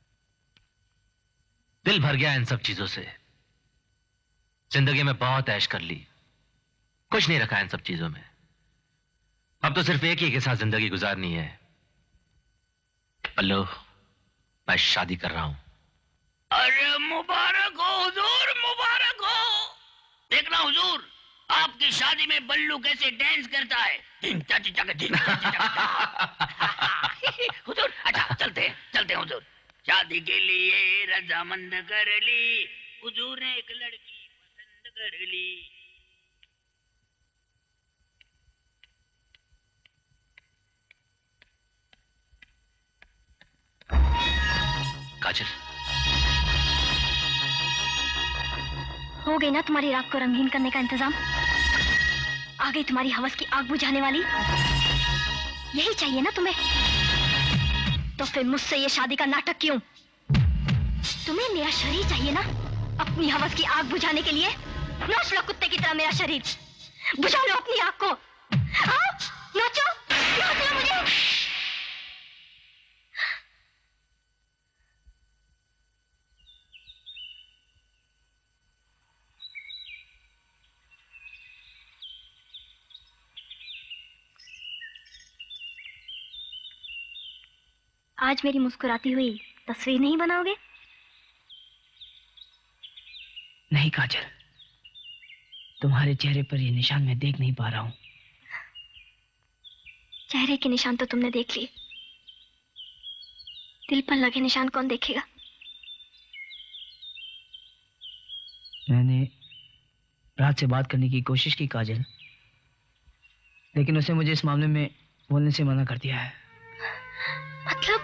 दिल भर गया इन सब चीजों से। जिंदगी में बहुत ऐश कर ली, कुछ नहीं रखा इन सब चीजों में। अब तो सिर्फ एक ही के साथ जिंदगी गुजारनी है। बल्लू, मैं शादी कर रहा हूं। अरे मुबारक हो हुजूर, मुबारक हो। देखना हुजूर, आपकी शादी में बल्लू कैसे डांस करता है। हुजूर अच्छा चलते हैं, चलते हैं हुजूर। शादी के लिए रजामंद कर ली, हुजूर ने एक लड़की पसंद कर ली। काजल, हो गई ना तुम्हारी रात को रंगीन करने का इंतजाम? आ गई तुम्हारी हवस की आग बुझाने वाली? यही चाहिए ना तुम्हें? तो फिर मुझसे ये शादी का नाटक क्यों? तुम्हें मेरा शरीर चाहिए ना अपनी हवस की आग बुझाने के लिए? नाच लो कुत्ते की तरह मेरा शरीर, बुझा लो अपनी आग को। आओ, नाचो, नाच लो मुझे। आज मेरी मुस्कुराती हुई तस्वीर नहीं बनाओगे? नहीं काजल, तुम्हारे चेहरे पर ये निशान मैं देख नहीं पा रहा हूं। चेहरे के निशान तो तुमने देख लिए, दिल पर लगे निशान कौन देखेगा? मैंने रात से बात करने की कोशिश की काजल, लेकिन उसने मुझे इस मामले में बोलने से मना कर दिया है। मतलब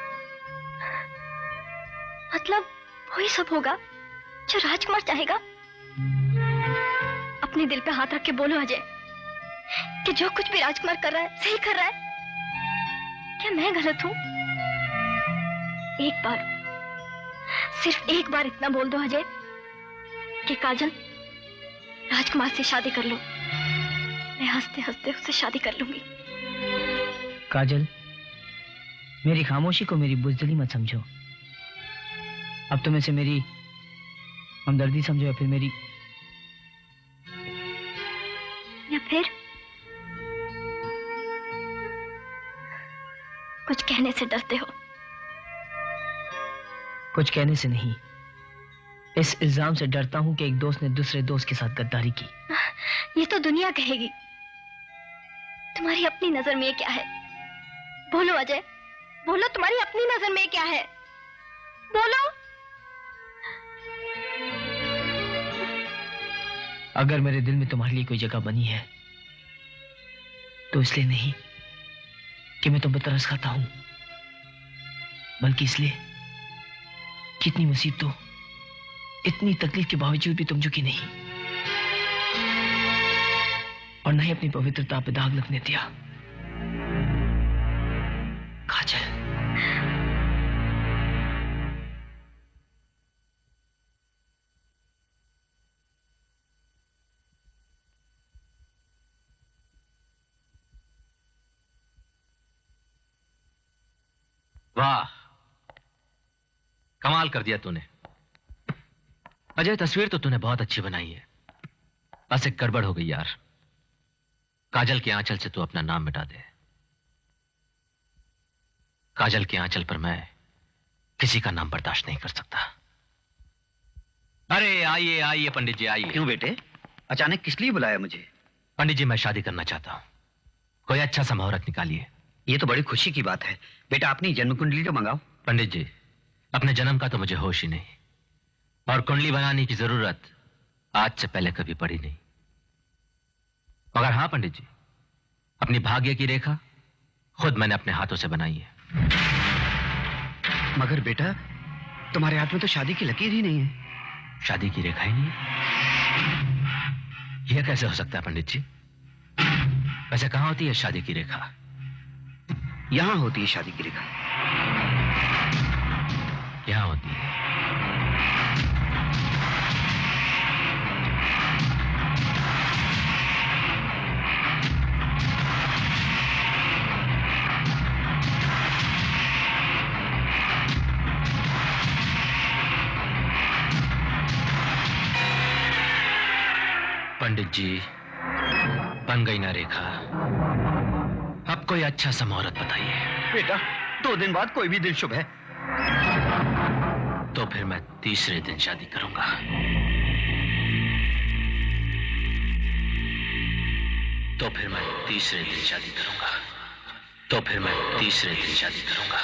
मतलब वही सब होगा जो राजकुमार चाहेगा? अपने दिल पे हाथ रख के बोलो अजय कि जो कुछ भी राजकुमार कर रहा है सही कर रहा है। क्या मैं गलत हूं? एक बार, सिर्फ एक बार इतना बोल दो अजय कि काजल राजकुमार से शादी कर लो। मैं हंसते हंसते उससे शादी कर लूंगी। काजल, मेरी खामोशी को मेरी बुज़दिली मत समझो। अब तुम इसे मेरी हमदर्दी समझो या फिर मेरी या फिर कुछ कहने से डरते हो? कुछ कहने से नहीं, इस इल्जाम से डरता हूं कि एक दोस्त ने दूसरे दोस्त के साथ गद्दारी की। ये तो दुनिया कहेगी। तुम्हारी अपनी नजर में क्या है? बोलो अजय, बोलो, तुम्हारी अपनी नजर में क्या है? बोलो। अगर मेरे दिल में तुम्हारे लिए कोई जगह बनी है तो इसलिए नहीं कि मैं तुम पर तरस खाता हूं, बल्कि इसलिए कि इतनी मुसीबतों, इतनी तकलीफ के बावजूद भी तुम झुकी नहीं और नहीं अपनी पवित्रता पे दाग लगने दिया। काजल, वाह, कमाल कर दिया तूने। अजय, तस्वीर तो तूने बहुत अच्छी बनाई है, बस एक गड़बड़ हो गई यार। काजल के आंचल से तू अपना नाम मिटा दे। काजल के आंचल पर मैं किसी का नाम बर्दाश्त नहीं कर सकता। अरे आइए आइए पंडित जी, आइए। क्यों बेटे, अचानक किस लिए बुलाया मुझे? पंडित जी, मैं शादी करना चाहता हूं, कोई अच्छा सा मुहूर्त निकालिए। ये तो बड़ी खुशी की बात है। बेटा, अपनी जन्म कुंडली तो मंगाओ। पंडित जी, अपने जन्म का तो मुझे होश ही नहीं, और कुंडली बनाने की जरूरत आज से पहले कभी पड़ी नहीं। मगर हां पंडित जी, अपनी भाग्य की रेखा खुद मैंने अपने हाथों से बनाई है। मगर बेटा, तुम्हारे हाथ में तो शादी की लकीर ही नहीं है। शादी की रेखा ही नहीं है? यह कैसे हो सकता है पंडित जी? वैसे कहां होती है शादी की रेखा? यहां होती है शादी की रेखा। यहां होती है? पंडित जी, बन गई ना रेखा। अब कोई अच्छा सा मुहूर्त बताइए। बेटा, दो दिन बाद कोई भी दिन शुभ है। तो फिर मैं तीसरे दिन शादी करूंगा। तो फिर मैं तीसरे दिन शादी करूंगा। तो फिर मैं तीसरे दिन शादी करूंगा।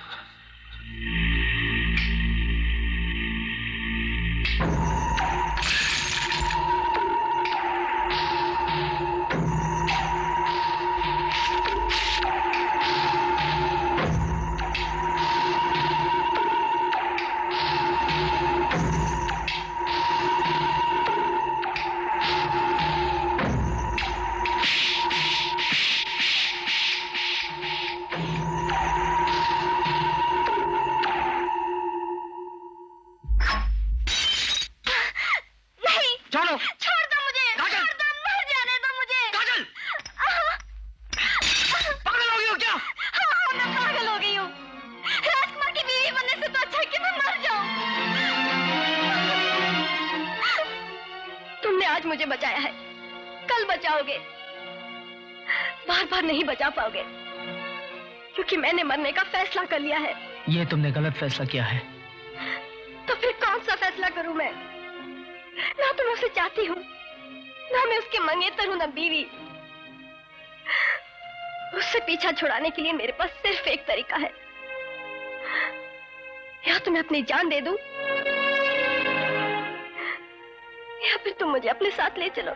क्योंकि मैंने मरने का फैसला कर लिया है। ये तुमने गलत फैसला किया है। तो फिर कौन सा फैसला करूं मैं? ना तो मैं उसे चाहती हूँ, ना मैं उसके मंगेतर हूँ, ना बीवी। उससे पीछा छुड़ाने के लिए मेरे पास सिर्फ एक तरीका है, या तो मैं अपनी जान दे दूं, या फिर तुम मुझे अपने साथ ले चलो।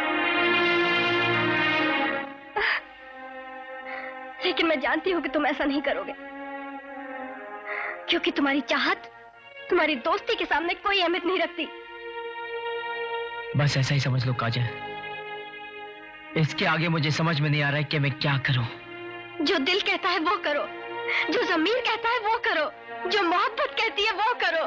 लेकिन मैं जानती हूँ कि तुम ऐसा नहीं करोगे, क्योंकि तुम्हारी चाहत तुम्हारी दोस्ती के सामने कोई अहमियत नहीं रखती। बस ऐसा ही समझ लो काजल। इसके आगे मुझे समझ में नहीं आ रहा है कि मैं क्या करूं। जो दिल कहता है वो करो, जो ज़मीर कहता है वो करो, जो मोहब्बत कहती है वो करो।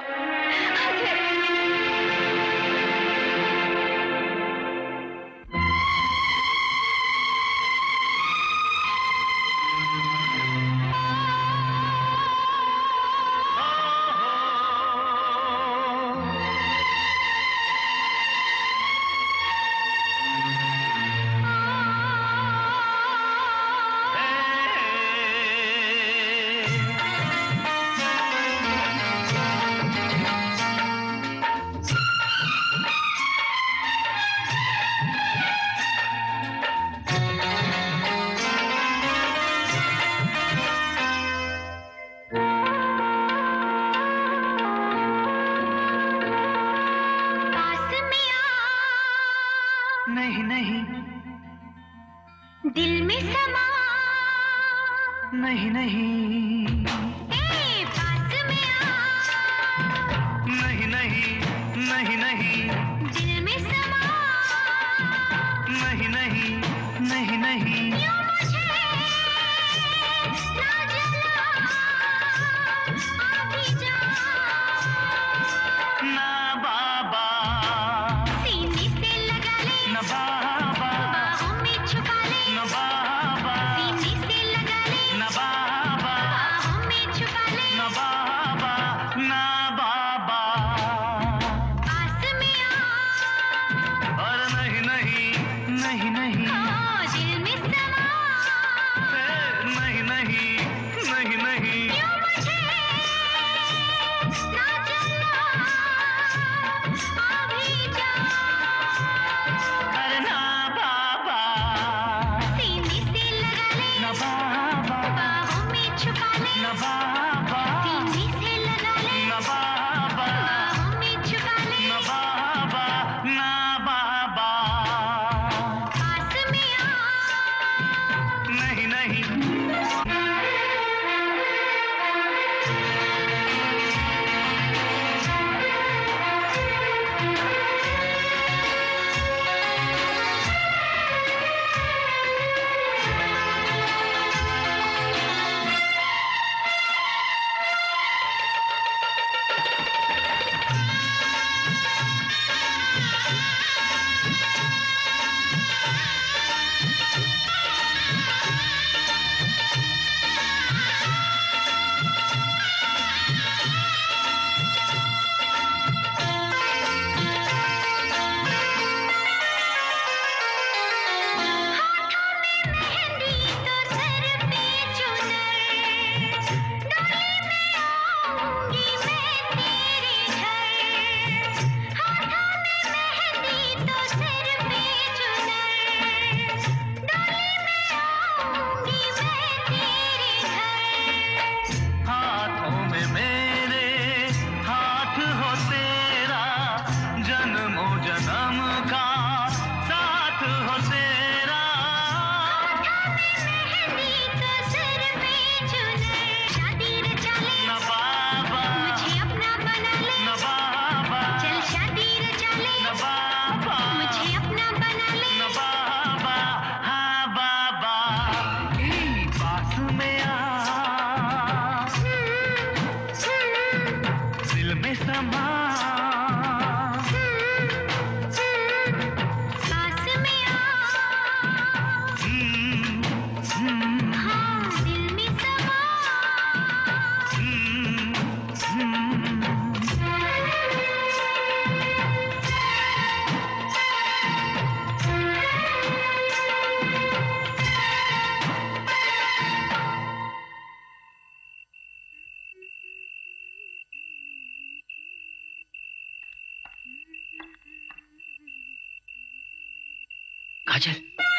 काजल।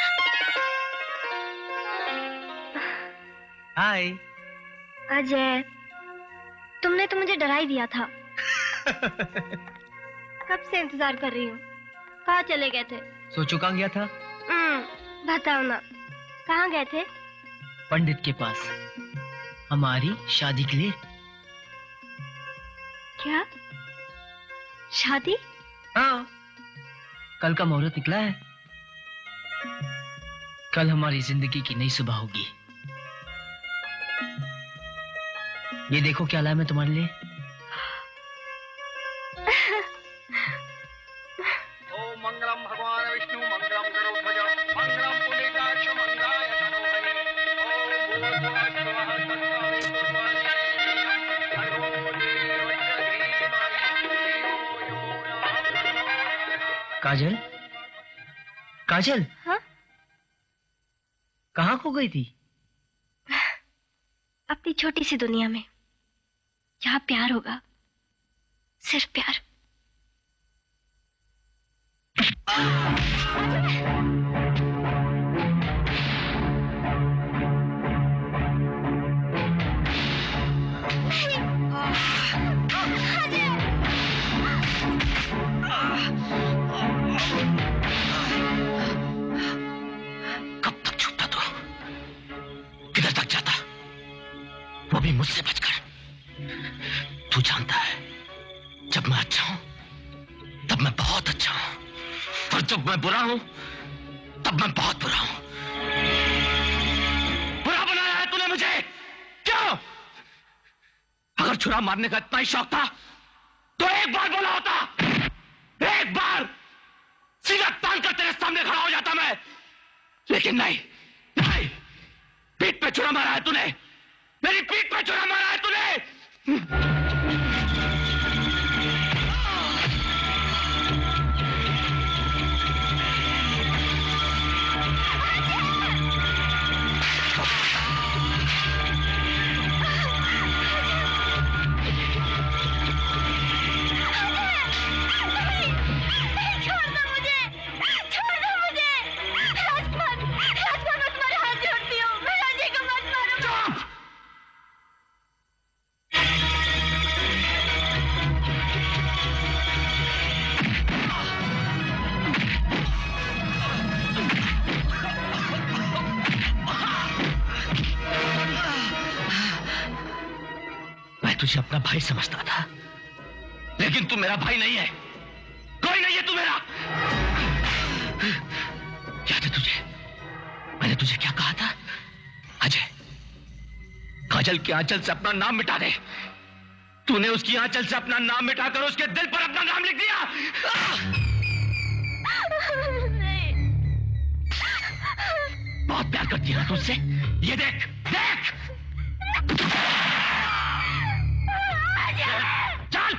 हाय। अजय, तुमने तो मुझे डरा ही दिया था। कब से इंतजार कर रही हूँ। कहाँ चले गए थे? सोचो कहाँ गया था? हम्म, बताओ ना, कहाँ गए थे? पंडित के पास, हमारी शादी के लिए। क्या? शादी? हाँ, कल का मुहूर्त निकला है। कल हमारी जिंदगी की नई सुबह होगी। ये देखो क्या लाया मैं तुम्हारे लिए। ओम मंगलम भगवान विष्णु मंगलम गरुड़ध्वज मंगलम पुनीताक्ष मंगलाय तनोहरि ओम भूर्भुवः स्वः तत्सवितुर्वरेण्यं भर्गो देवस्य धीमहि धियो यो न। काजल, काजल। हाँ? कहाँ खो गई थी? अपनी छोटी सी दुनिया में, जहाँ प्यार होगा, सिर्फ प्यार। कब तक छूटता तू? किधर तक जाता? वो भी मुझसे बचकर। तू जानता है, जब मैं अच्छा हूं तब मैं बहुत अच्छा हूं, और जब मैं बुरा हूं तब मैं बहुत बुरा हूं। बुरा बनाया है तूने मुझे। क्यों? अगर छुरा मारने का इतना ही शौक था तो एक बार बोला होता, एक बार सीधा तान कर तेरे सामने खड़ा हो जाता मैं। लेकिन नहीं, नहीं, पीठ पे छुरा मारा है तूने, मेरी पीठ पे छुरा मारा है तूने। तुझे अपना भाई समझता था, लेकिन तू मेरा भाई नहीं है, कोई नहीं है तू मेरा। याद है तुझे मैंने तुझे क्या कहा था? अजय, काजल के आंचल से अपना नाम मिटा दे। तूने उसकी आंचल से अपना नाम मिटाकर उसके दिल पर अपना नाम लिख दिया। बहुत प्यार करती है तुझसे, ये देख, देख। चल।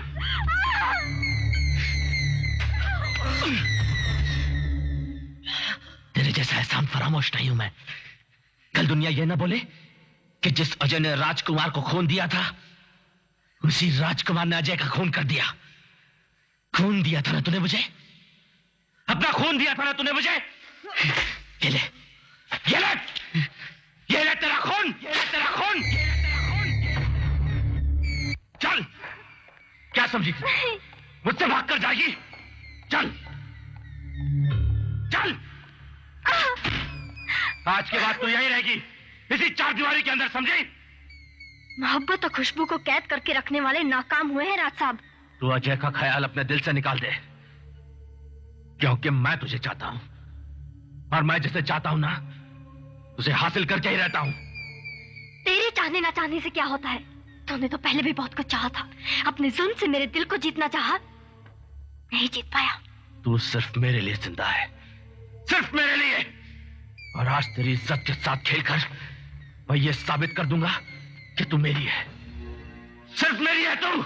तेरे जैसा एहसान फरामोश नहीं हूं मैं। कल दुनिया यह ना बोले कि जिस अजय ने राजकुमार को खून दिया था, उसी राजकुमार ने अजय का खून कर दिया। खून दिया था ना तूने मुझे, अपना खून दिया था ना तूने मुझे। ये ले, ये ले, ये ले तेरा खून, ये ले तेरा खून, ये ले तेरा खून। चल, क्या समझी थी? मुझसे भाग कर जाएगी? चल, चल। आज के बाद तू यहीं रहेगी, इसी चार दीवारी के अंदर, समझी? मोहब्बत और खुशबू को कैद करके रखने वाले नाकाम हुए हैं राज साहब। तू अजय का ख्याल अपने दिल से निकाल दे, क्योंकि मैं तुझे चाहता हूं, और मैं जिसे चाहता हूं ना, उसे हासिल करके ही रहता हूं। तेरे चाहने ना चाहने से क्या होता है? तूने तो पहले भी बहुत कुछ चाहा था, अपने जुल्म से मेरे दिल को जीतना चाहा, नहीं जीत पाया। तू सिर्फ मेरे लिए जिंदा है, सिर्फ मेरे लिए, और आज तेरी इज्जत के साथ खेलकर मैं ये साबित कर दूंगा कि तू मेरी है, सिर्फ मेरी है तू।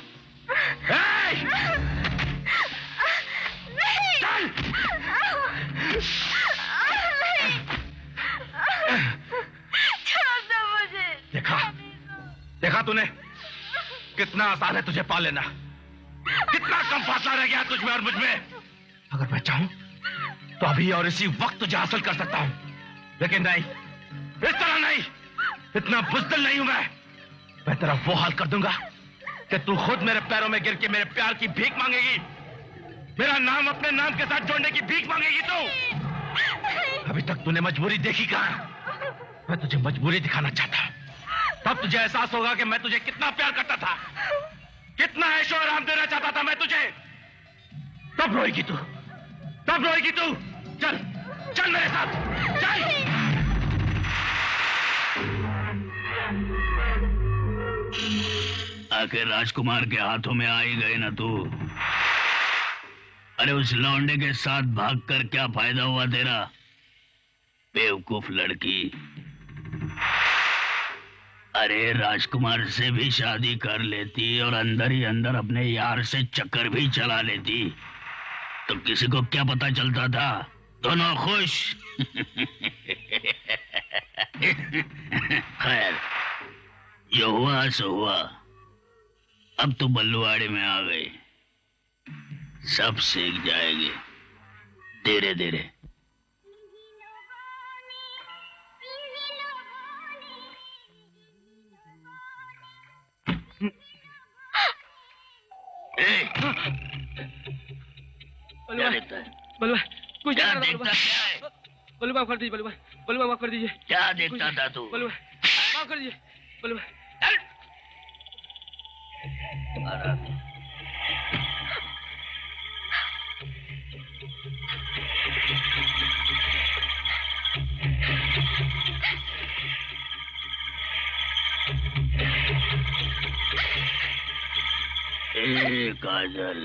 चल। छोड़ दो मुझे। देखा, देखा तूने कितना आसान है तुझे पा लेना, कितना कम फासला रह गया तुझ में और मुझ में। अगर मैं चाहूं तो अभी और इसी वक्त तुझे हासिल कर सकता हूं, लेकिन नहीं, इस तरह नहीं। इतना बुज़दिल नहीं हूं मैं। मैं तेरा वो हाल कर दूंगा कि तू खुद मेरे पैरों में गिर के मेरे प्यार की भीख मांगेगी, मेरा नाम अपने नाम के साथ जोड़ने की भीख मांगेगी तू। अभी तक तूने मजबूरी देखी कहां? मैं तुझे मजबूरी दिखाना चाहता, तब तुझे एहसास होगा कि मैं तुझे कितना प्यार करता था, कितना ऐशो आराम देना चाहता था मैं तुझे। तब रोएगी तू, तब रोएगी तू। चल चल मेरे साथ, चल। आखिर राजकुमार के हाथों में आ ही गए ना तू। अरे उस लौंडे के साथ भागकर क्या फायदा हुआ तेरा, बेवकूफ लड़की। अरे राजकुमार से भी शादी कर लेती और अंदर ही अंदर अपने यार से चक्कर भी चला लेती, तो किसी को क्या पता चलता था। दोनों खुश। खैर, जो हुआ सो हुआ। अब तो बल्लुआड़े में आ गए, सब सीख जाएगी धीरे धीरे। क्या देखता है? बलुआ कुछ क्या नहीं देखता क्या है? बलुआ माफ कर दीजिए, बलुआ बलुआ माफ कर दीजिए। क्या देखता था तू? बलुआ माफ कर दीजिए, बलुआ। ए काजल,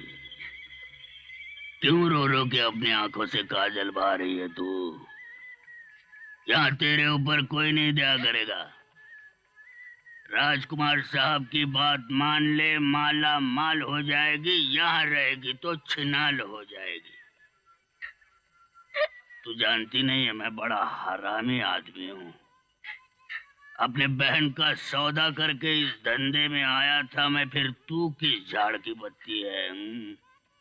क्यों रो रो के अपनी आंखों से काजल बहा रही है तू? यहाँ तेरे ऊपर कोई नहीं दया करेगा। राजकुमार साहब की बात मान ले, माला माल हो जाएगी, यहाँ रहेगी तो छिनाल हो जाएगी। तू जानती नहीं है मैं बड़ा हरामी आदमी हूँ। अपने बहन का सौदा करके इस धंधे में आया था मैं, फिर तू किस झाड़ की बत्ती है? हुँ?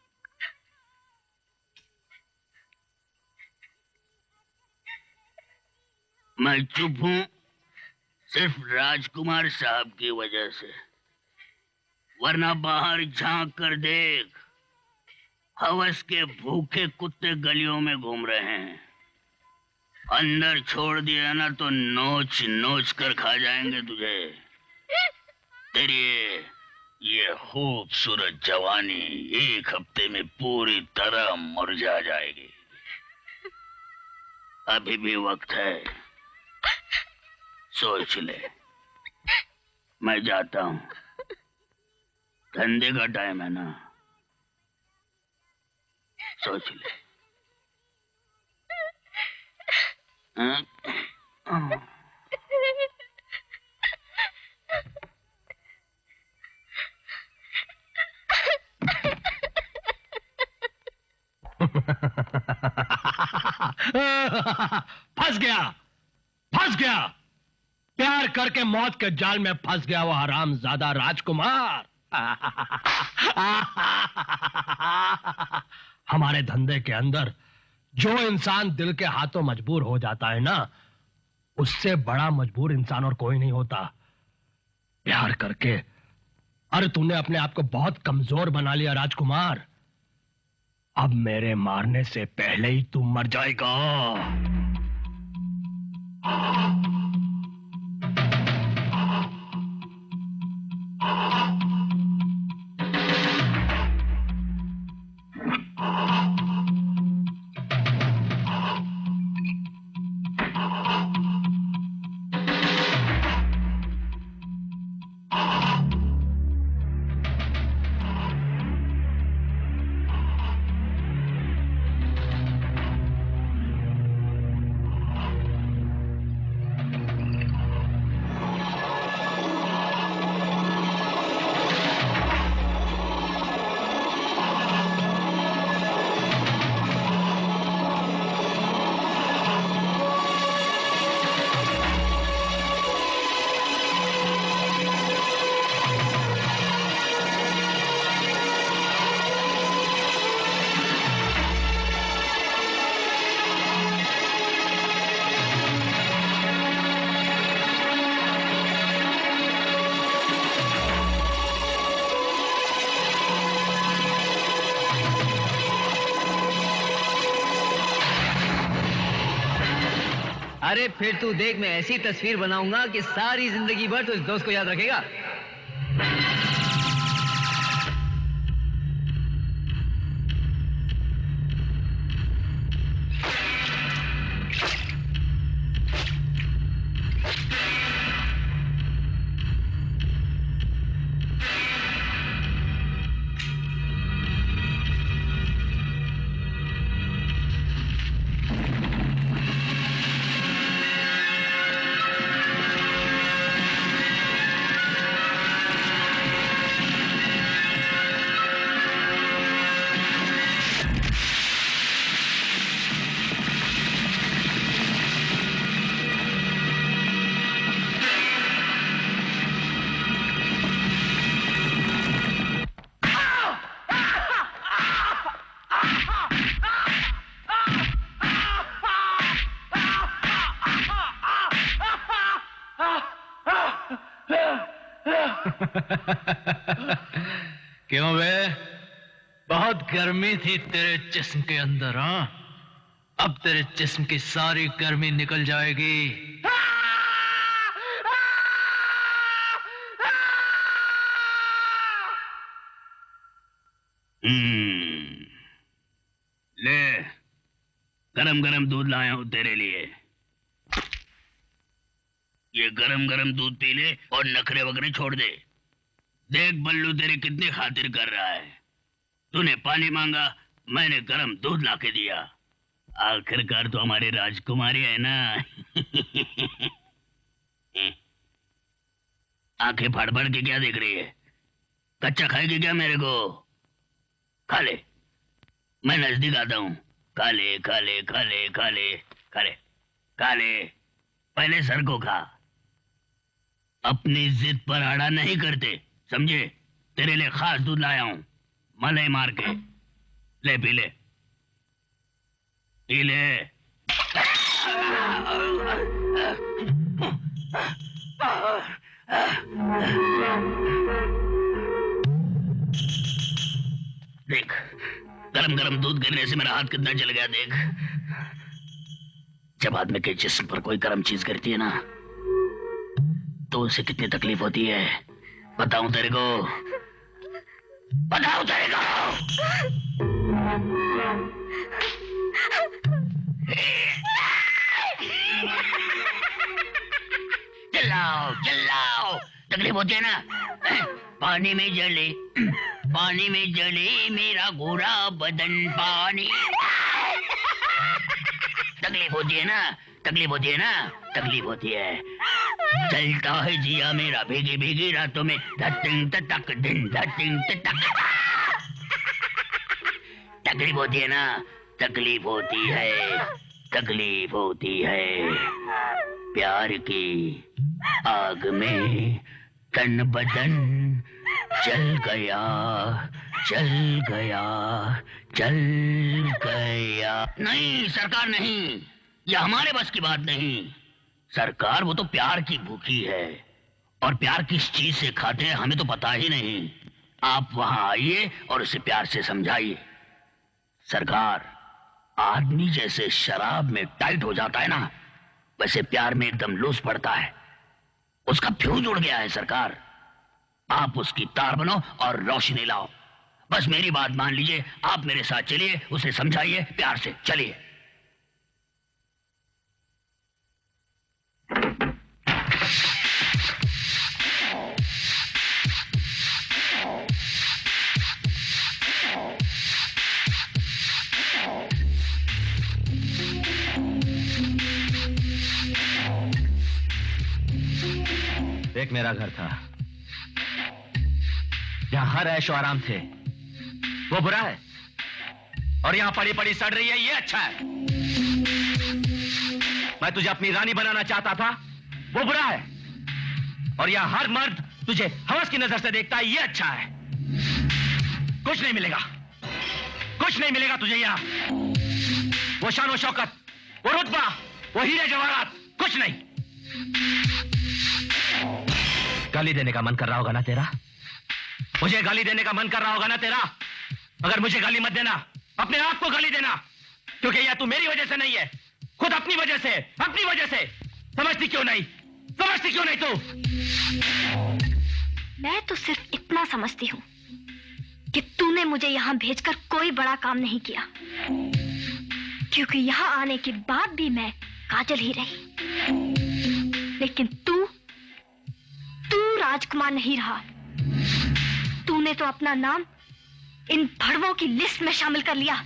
मैं चुप हूं सिर्फ राजकुमार साहब की वजह से, वरना बाहर झांक कर देख, हवस के भूखे कुत्ते गलियों में घूम रहे हैं। अंदर छोड़ दिया ना तो नोच नोच कर खा जाएंगे तुझे। तेरी ये खूबसूरत जवानी एक हफ्ते में पूरी तरह मुरझा जाएगी। अभी भी वक्त है, सोच ले। मैं जाता हूं, धंधे का टाइम है ना, सोच ले। हाँ? हाँ। फंस गया, फंस गया, प्यार करके मौत के जाल में फंस गया वो हरामजादा राजकुमार। हमारे धंधे के अंदर जो इंसान दिल के हाथों मजबूर हो जाता है ना, उससे बड़ा मजबूर इंसान और कोई नहीं होता। प्यार करके, अरे तूने अपने आप को बहुत कमजोर बना लिया राजकुमार। अब मेरे मारने से पहले ही तू मर जाएगा। अरे फिर तू देख, मैं ऐसी तस्वीर बनाऊंगा कि सारी जिंदगी भर तू इस दोस्त को याद रखेगा। क्यों बे? बहुत गर्मी थी तेरे जिस्म के अंदर, हाँ? अब तेरे जिस्म की सारी गर्मी निकल जाएगी। हम्म, ले गरम गरम दूध लाया हूं तेरे लिए। ये गरम गरम दूध पी ले और नखरे वखरे छोड़ दे। देख बल्लू तेरी कितनी खातिर कर रहा है। तूने पानी मांगा, मैंने गरम दूध लाके दिया। आखिरकार तो हमारी राजकुमारी है ना। आंखें फाड़ फाड़ के क्या देख रही है? कच्चा खाएगी क्या मेरे को? खा ले, मैं नजदीक आता हूँ। खा ले खा ले खा ले खा ले खा ले खा ले। पहले सर को खा। अपनी जिद पर आड़ा नहीं करते, समझे? तेरे लिए खास दूध लाया हूं, मलाई मार के। ले पी ले पी ले। देख, गरम गरम दूध गिरने से मेरा हाथ कितना जल गया। देख, जब आदमी के जिस्म पर कोई गर्म चीज गिरती है ना, तो उसे कितनी तकलीफ होती है बताऊं तेरे को? बताऊं तेरे को? चिल्लाओ चिल्लाओ, तकलीफ होती है ना? पानी में जले पानी में जले मेरा गोरा बदन पानी। तकलीफ होती है ना? तकलीफ होती है ना? तकलीफ होती है। चलता है जिया मेरा भीगी भीगी रातों में, धतिंग तक दिन धतिंग तक। तकलीफ होती है ना? तकलीफ होती है, तकलीफ होती है। प्यार की आग में तन बदन जल गया जल गया जल गया। नहीं सरकार, नहीं, यह हमारे बस की बात नहीं। सरकार, वो तो प्यार की भूखी है, और प्यार किस चीज से खाते हैं हमें तो पता ही नहीं। आप वहां आइए और उसे प्यार से समझाइए। सरकार, आदमी जैसे शराब में टाइट हो जाता है ना, वैसे प्यार में एकदम लूज पड़ता है। उसका फ्यूज उड़ गया है सरकार। आप उसकी तार बनो और रोशनी लाओ। बस मेरी बात मान लीजिए, आप मेरे साथ चलिए, उसे समझाइए प्यार से। चलिए। एक मेरा घर था जहां हर ऐशो आराम थे, वो बुरा है? और यहां पड़ी पड़ी सड़ रही है, ये अच्छा है? मैं तुझे अपनी रानी बनाना चाहता था, वो बुरा है? और यहां हर मर्द तुझे हवस की नजर से देखता है, ये अच्छा है? कुछ नहीं मिलेगा, कुछ नहीं मिलेगा तुझे यहां। वो शान वो शौकत, वो रुतबा, वो हीरे जवाहरात, कुछ नहीं। गाली देने का मन कर रहा होगा ना तेरा? मुझे गाली देने का मन कर रहा होगा ना तेरा? मगर मुझे गाली मत देना, अपने आप को गाली देना, क्योंकि यह तू मेरी वजह से नहीं है, खुद अपनी वजह से, अपनी वजह से। समझती क्यों नहीं, समझती क्यों नहीं तू? मैं तो सिर्फ इतना समझती हूँ कि तूने मुझे यहाँ भेजकर कोई बड़ा काम नहीं किया, क्योंकि यहाँ आने के बाद भी मैं काजल ही रही। लेकिन तू तू राजकुमार नहीं रहा। तूने तो अपना नाम इन भड़वों की लिस्ट में शामिल कर लिया।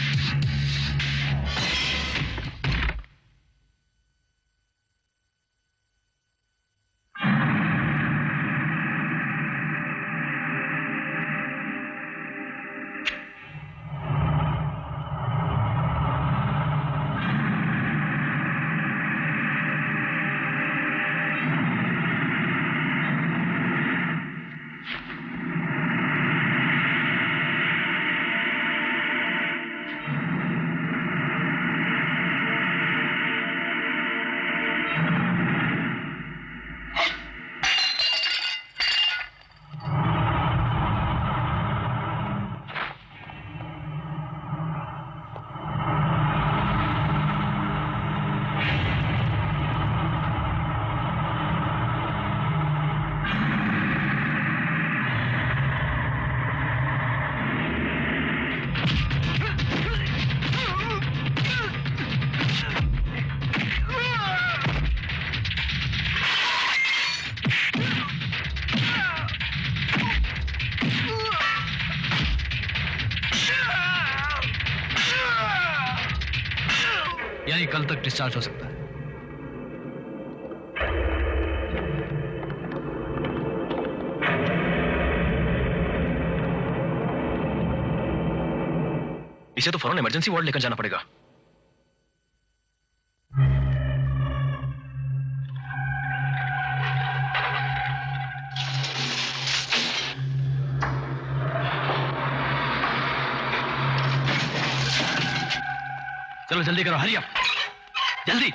यानी कल तक डिस्चार्ज हो सकता है। इसे तो फौरन इमरजेंसी वार्ड लेकर जाना पड़ेगा। चलो जल्दी करो, हरी अप, जल्दी।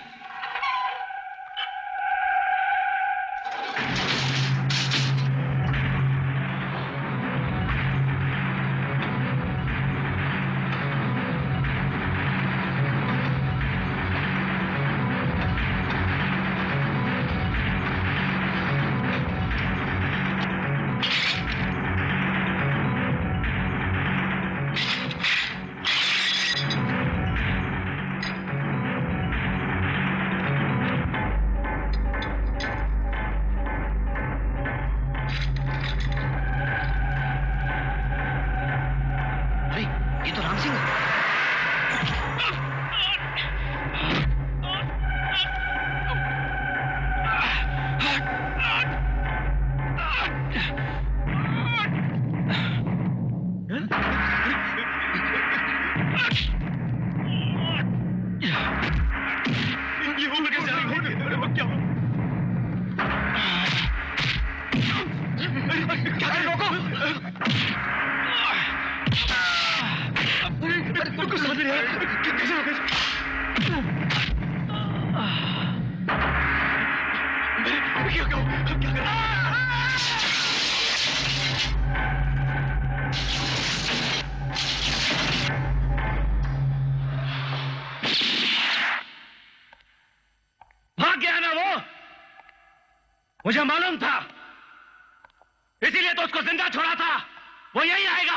मुझे मालूम था, इसीलिए तो उसको जिंदा छोड़ा था। वो यही आएगा,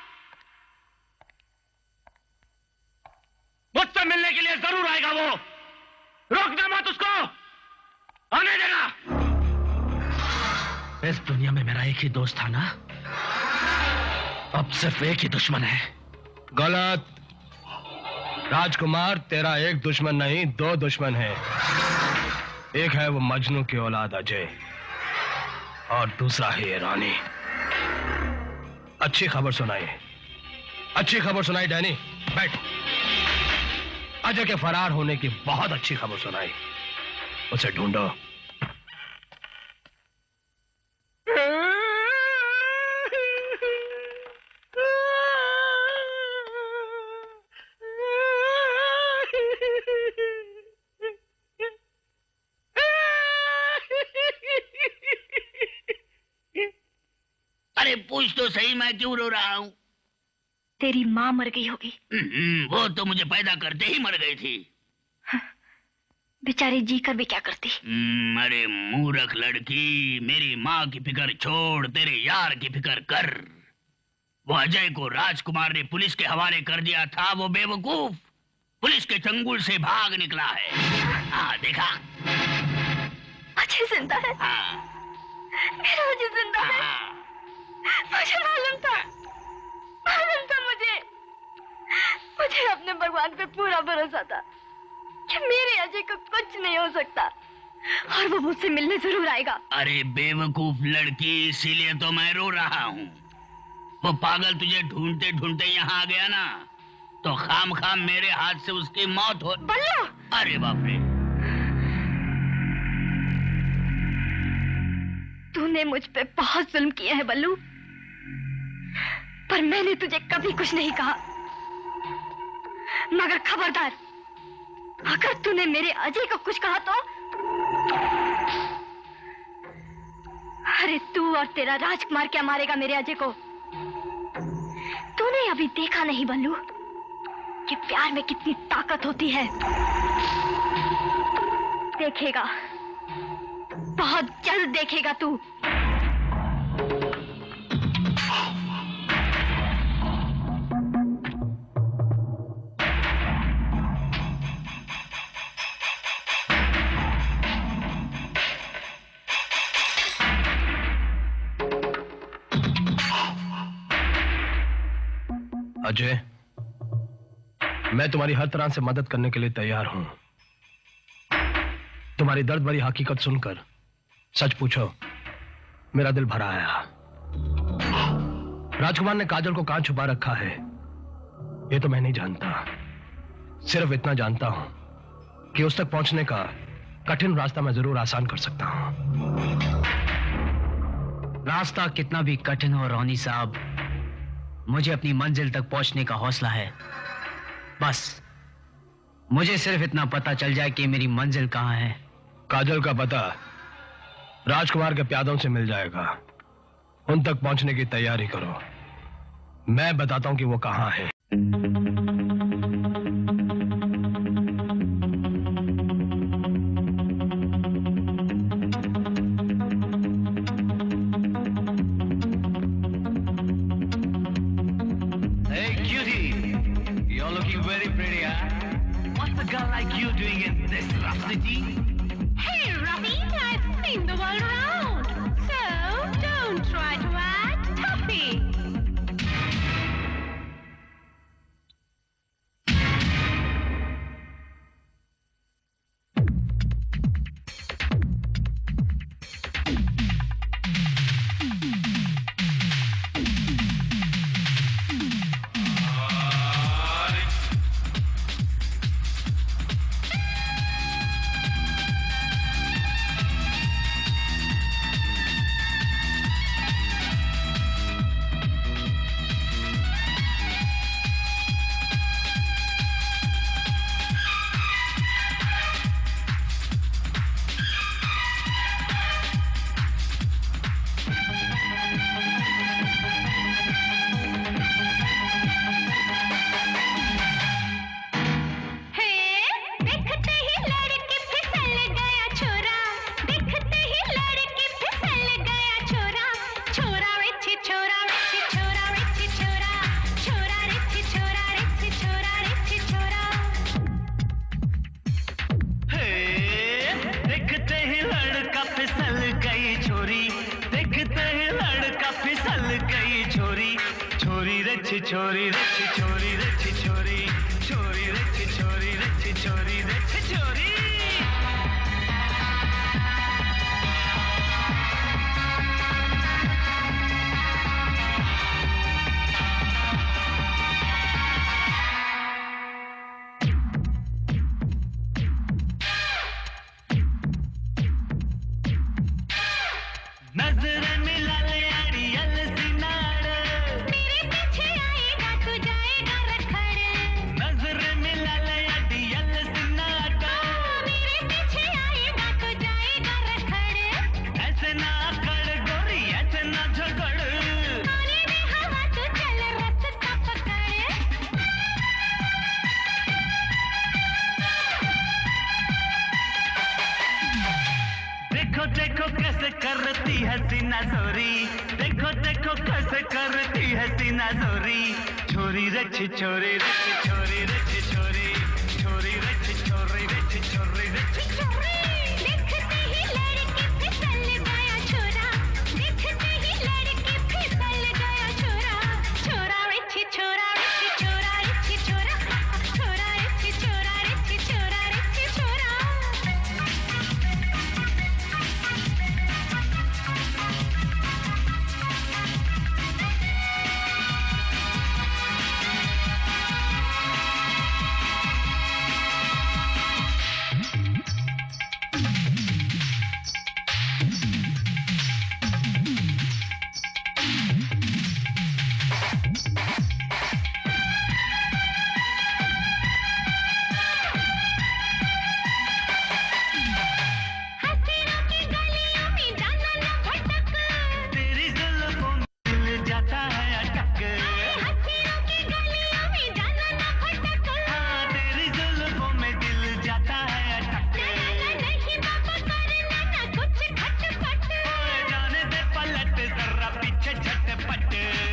मुझसे मिलने के लिए जरूर आएगा। वो रोकना मत उसको, आने देना। इस दुनिया में मेरा एक ही दोस्त था ना, अब सिर्फ एक ही दुश्मन है। गलत। राजकुमार, तेरा एक दुश्मन नहीं, दो दुश्मन है। एक है वो मजनू की औलाद अजय, और दूसरा है ये रानी। अच्छी खबर सुनाई, अच्छी खबर सुनाई डैनी। बैठ। अजय के फरार होने की बहुत अच्छी खबर सुनाई। उसे ढूंढो। पूछ तो सही, मैं क्यों रो रहा हूँ? तेरी माँ मर गई होगी। वो तो मुझे पैदा करते ही मर गई थी। हाँ। बेचारी जी कर भी क्या करती। हम्म, अरे मूर्ख लड़की, मेरी माँ की फिक्र छोड़, तेरे यार की फिक्र कर। वो अजय को राजकुमार ने पुलिस के हवाले कर दिया था, वो बेवकूफ पुलिस के चंगुल से भाग निकला है। हाँ देखा, अजय जिंदा है। हाँ। मेरा अजय जिंदा है। मुझे मालूम था, मालूम था मुझे मुझे अपने भगवान पे पूरा भरोसा था कि मेरे अजय को कुछ नहीं हो सकता और वो मुझसे मिलने जरूर आएगा। अरे बेवकूफ लड़की, इसीलिए तो मैं रो रहा हूँ। वो पागल तुझे ढूंढते ढूंढते यहाँ आ गया ना, तो खाम खाम मेरे हाथ से उसकी मौत हो। बल्लू! अरे बाप रे, तूने मुझ पे बहुत जुल्म किया है बल्लू, पर मैंने तुझे कभी कुछ नहीं कहा। मगर खबरदार, अगर तूने मेरे अजय को कुछ कहा तो अरे तू और तेरा राजकुमार क्या मारेगा मेरे अजय को। तूने अभी देखा नहीं बल्लू कि प्यार में कितनी ताकत होती है। देखेगा, बहुत जल्द देखेगा तू। अजय, मैं तुम्हारी हर तरह से मदद करने के लिए तैयार हूं। तुम्हारी दर्द भरी हकीकत सुनकर सच पूछो, मेरा दिल भरा आया। राजकुमार ने काजल को कहां छुपा रखा है ये तो मैं नहीं जानता। सिर्फ इतना जानता हूं कि उस तक पहुंचने का कठिन रास्ता मैं जरूर आसान कर सकता हूं। रास्ता कितना भी कठिन हो रोनी साहब, मुझे अपनी मंजिल तक पहुंचने का हौसला है। बस मुझे सिर्फ इतना पता चल जाए कि मेरी मंजिल कहां है। काजल का पता राजकुमार के प्यादों से मिल जाएगा। उन तक पहुंचने की तैयारी करो, मैं बताता हूं कि वो कहां है। Hey, Robbie, I've seen the world around. So, don't try to act toughy. छोरी रे छोरी रे छोरी छोरी रे छोरी रे छोरी रे छोरी। नजर मिला ले अड़ियल सिनार, मेरे पीछे आएगा तो जाएगा रखड़। नजर मिला ले अड़ियल कैसे करती है सीना जोरी, देखो देखो कैसे करती है सीना जोरी। छोरी रे छिछोरी रे छिछोरी रे छिछोरी, छोरी रे छिछोरी रे छिछोरी रे छिछोरी। देखते ही लड़की फिसल गया छोरा, देखते ही लड़की फिसल गया छोरा। छोरा रे छिछोरा रे छिछोरा रे छिछोरा, छोरा रे छिछोरा रे छिछोरा रे छिछोरा। हसीनों की गलियों में जाना न भटक, तेरी जुल्फों में दिल जाता है अटक। हसीनों की गलियों में जाना न भटक। हाँ तेरी जुल्फों में दिल जाता है अटक। नहीं बाबा करना न कुछ खटपट, जाने दे पलट जरा पीछे झटपट।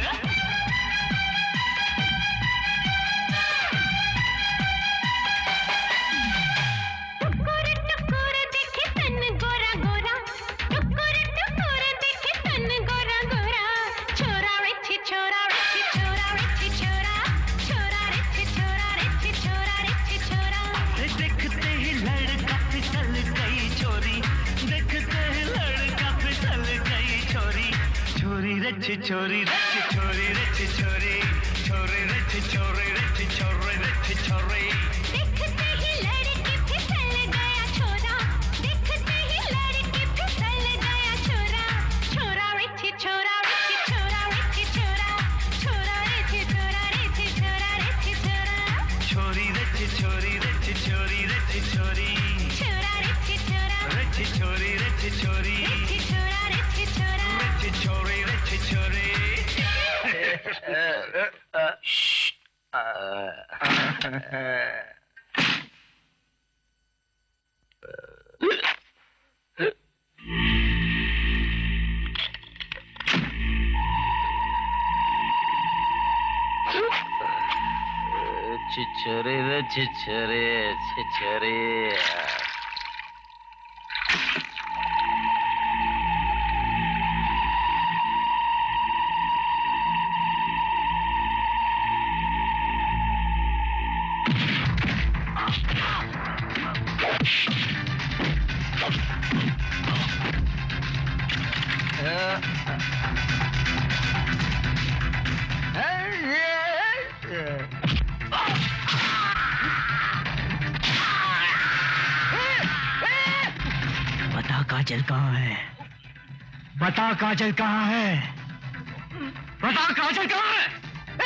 टुकुर टुकुर देखे तन गोरा गोरा, टुकुर टुकुर देखे तन गोरा गोरा। छोरा रे छिछोरा रे छिछोरा रे छिछोरा, छोरा रे छिछोरा रे छिछोरा रे छिछोरा। देखते ही लड़का फिसल गई छोरी, देखते ही लड़का फिसल गई छोरी। छोरी रे छिछोरी रे छिछोरी रे छिछोरी, छोरी रे छिछोरी रे छिछोरी रे छिछोरी। देखते ही लड़की फिसल गया छोरा, देखते ही लड़की फिसल गया छोरा। छोरा रे छिछोरा रे छिछोरा रे छिछोरा, छोरा रे छिछोरा रे छिछोरा रे छिछोरा। छोरी रे छिछोरी रे छिछोरी रे छिछोरी, छोरा रे छिछोरा रे छिछोरी रे छिछोरी, छिछोरा रे छिछोरा। रे छिछोरी रे छिछोरी। छिछोरे रे छिछोरे छिछोरे। बता काजल कहाँ है? बता काजल कहाँ है? बता काजल कहाँ है?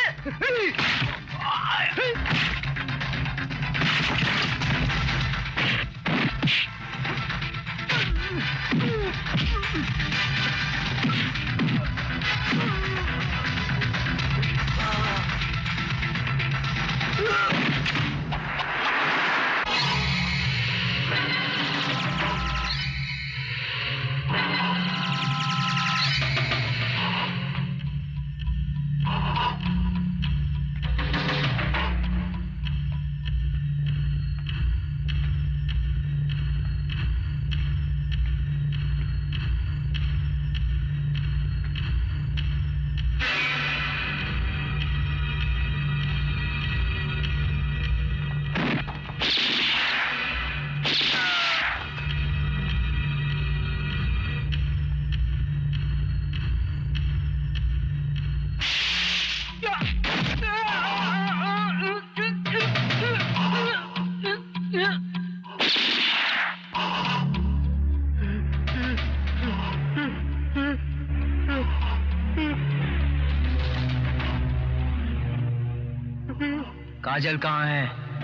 काजल कहाँ है?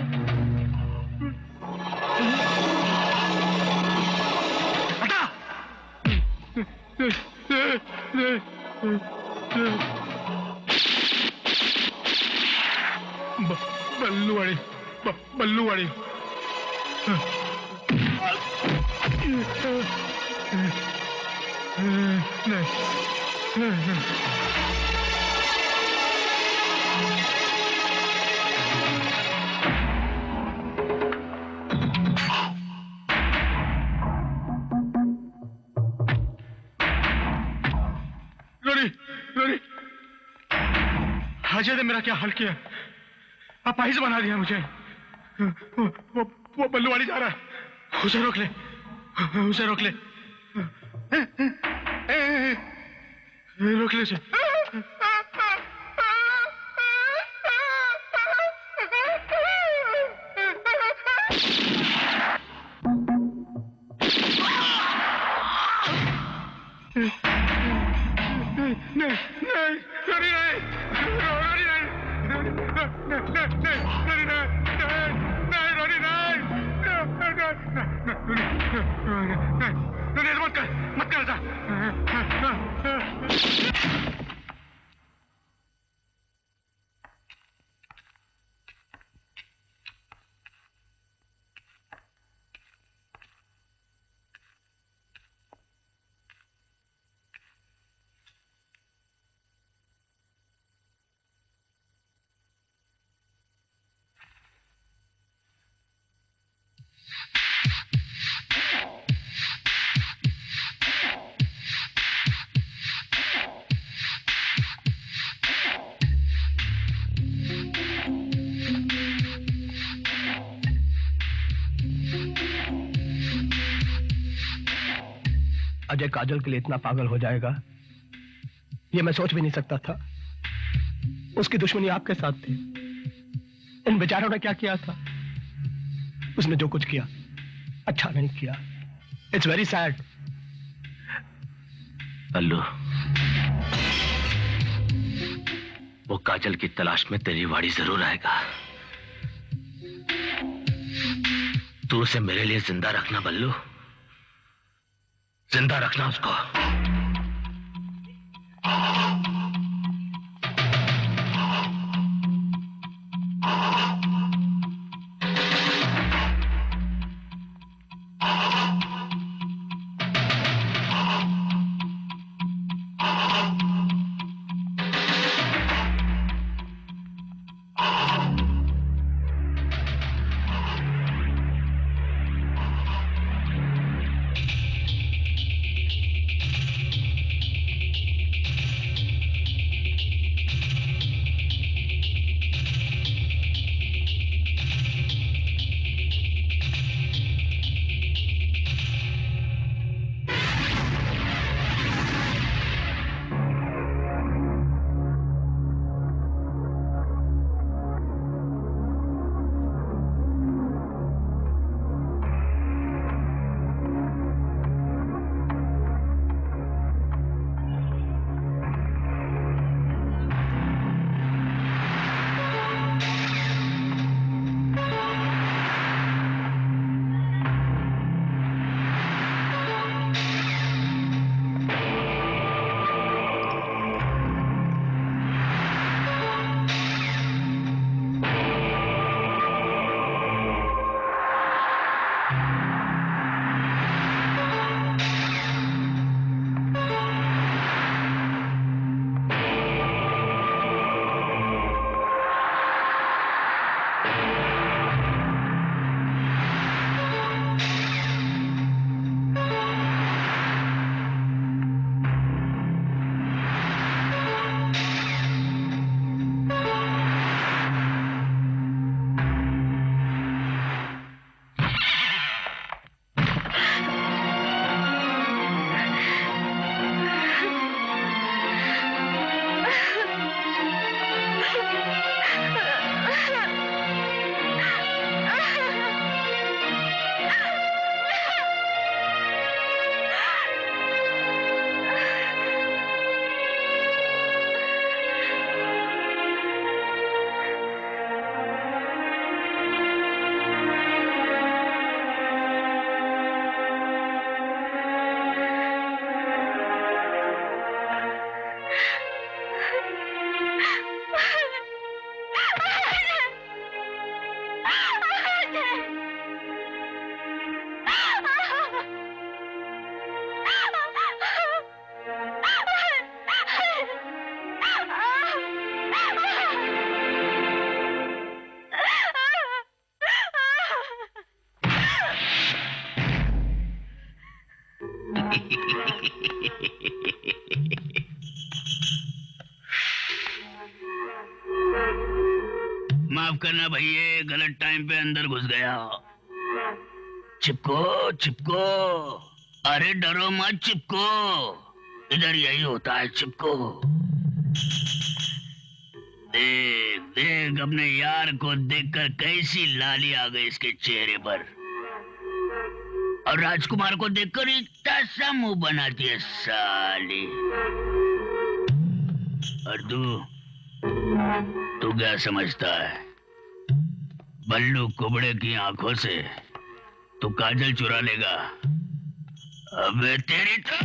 बता। बल्लूवाड़ी बल्लूवाड़ी। रोनी, रोनी, हाजिर ने मेरा क्या हाल किया? अपाहिज बना दिया मुझे। वो वो, वो बल्लूवाड़ी जा रहा है, उसे रोक ले, उसे रोक ले, रोक ले उसे। नहीं, नहीं, रोनी नहीं, रोनी नहीं, नहीं, नहीं, नहीं, रोनी नहीं, नहीं, रोनी नहीं, नहीं, रोनी मत कर, मत कर ऐसा। अजय काजल के लिए इतना पागल हो जाएगा ये मैं सोच भी नहीं सकता था। उसकी दुश्मनी आपके साथ थी। इन बेचारों ने क्या किया था? उसने जो कुछ किया अच्छा नहीं किया। It's very sad. अल्लू, वो काजल की तलाश में तेरी वाड़ी जरूर आएगा। तू उसे मेरे लिए जिंदा रखना बल्लू, जिंदा रखना उसको। माफ करना भैया, गलत टाइम पे अंदर घुस गया। चिपको चिपको, अरे डरो मत चिपको, इधर यही होता है, चिपको। देख देख अपने यार को देखकर कैसी लाली आ गई इसके चेहरे पर, और राजकुमार को देखकर इतना सा मुंह बनाती है साली। और तू तू क्या समझता है, बल्लू कुबड़े की आंखों से तू काजल चुरा लेगा? अबे तेरी तो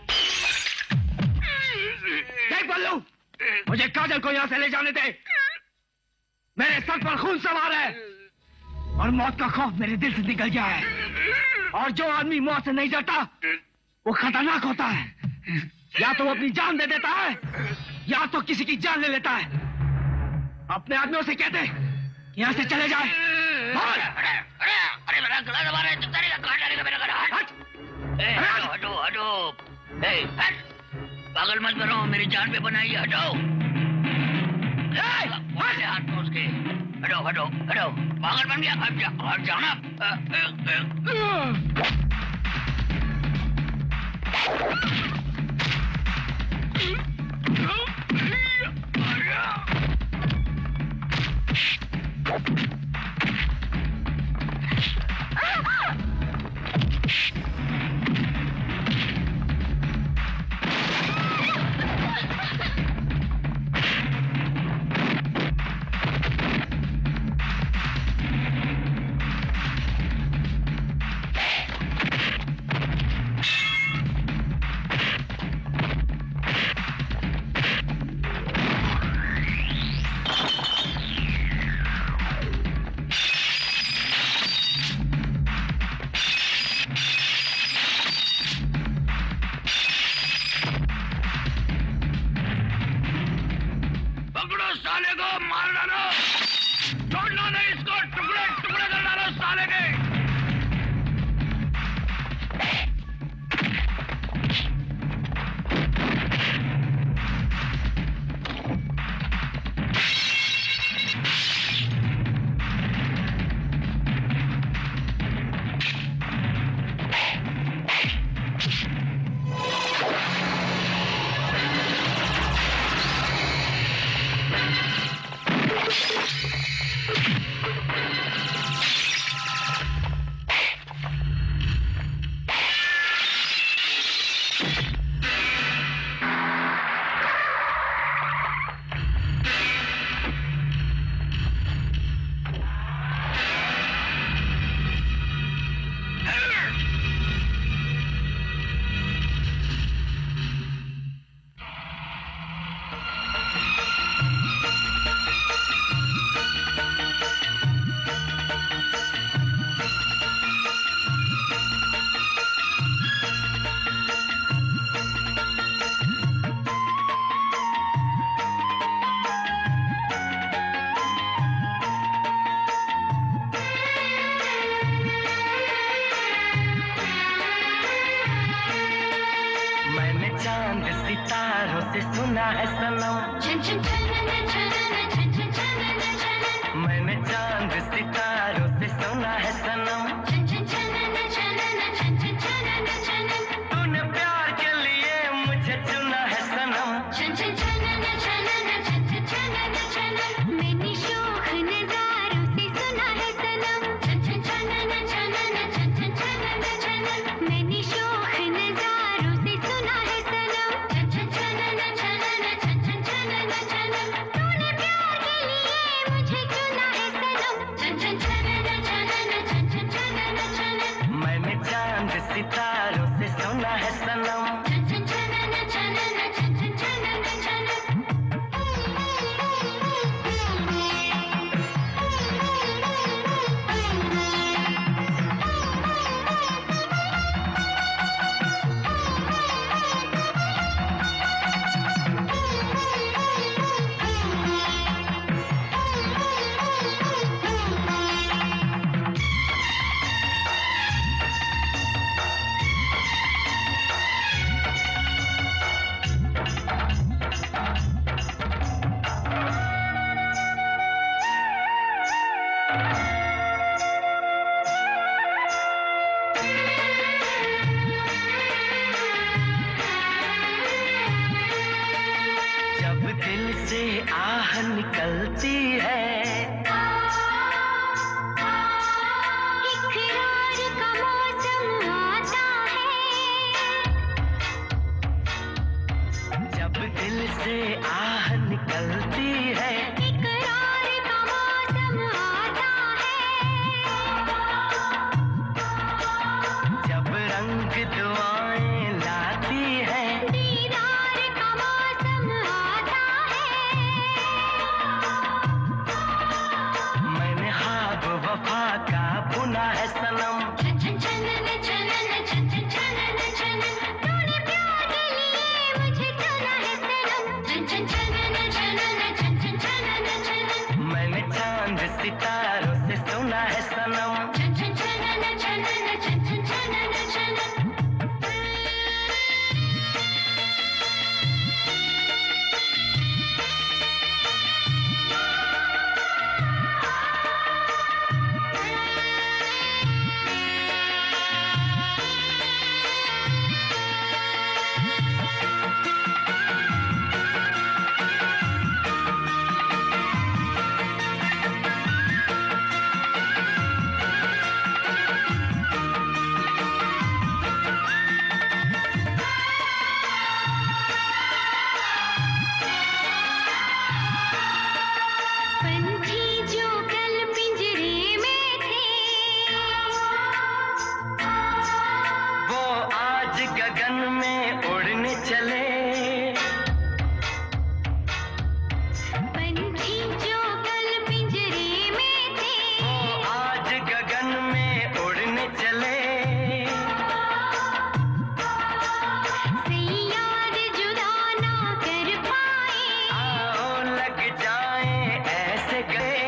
देख बल्लू, मुझे काजल को यहाँ से ले जाने दे। मेरे सर पर खून सवार है और मौत का खौफ मेरे दिल से निकल गया है। और जो आदमी मौत से नहीं डरता वो खतरनाक होता है। या तो वो अपनी जान दे देता है या तो किसी की जान ले लेता है। अपने आदमियों से कहते यहाँ से चले जाए। अरे अरे मेरा गला दबा रहा है, चुप करेगा, कहाँ डालेगा मेरा गला? हट हटो हटो हटो, ए हट, पागल मत बनो, मेरी जान पे बनाइए, हटो। हट हाथ को उसके, हटो हटो हटो, पागल बन गया, हट जा, हट जाओ ना। Chana जब दिल से आह निकलती है इकरार का मौसम आता है जब दिल से आह निकलती है इकरार का मौसम आता है जब रंग दुआएं लाती है दीदार का मौसम आता है मैंने ख्वाब वफा का बुना है सनम छन छन छनन छनन छन छन छनन छनन तूने प्यार के लिए मुझे चुना है सनम छन छन छनन छनन छन छन छनन छनन मैंने चांद सितारों से सुना है सनम छन छन छनन छनन छन छन छनन छनन पंछी जो कल पिंजरे में थे वो आज गगन में उड़ने चले पंछी जो कल पिंजरे में थे वो आज गगन में उड़ने चले सैयाद जुदा ना कर पाए आओ लग जाए ऐसे गए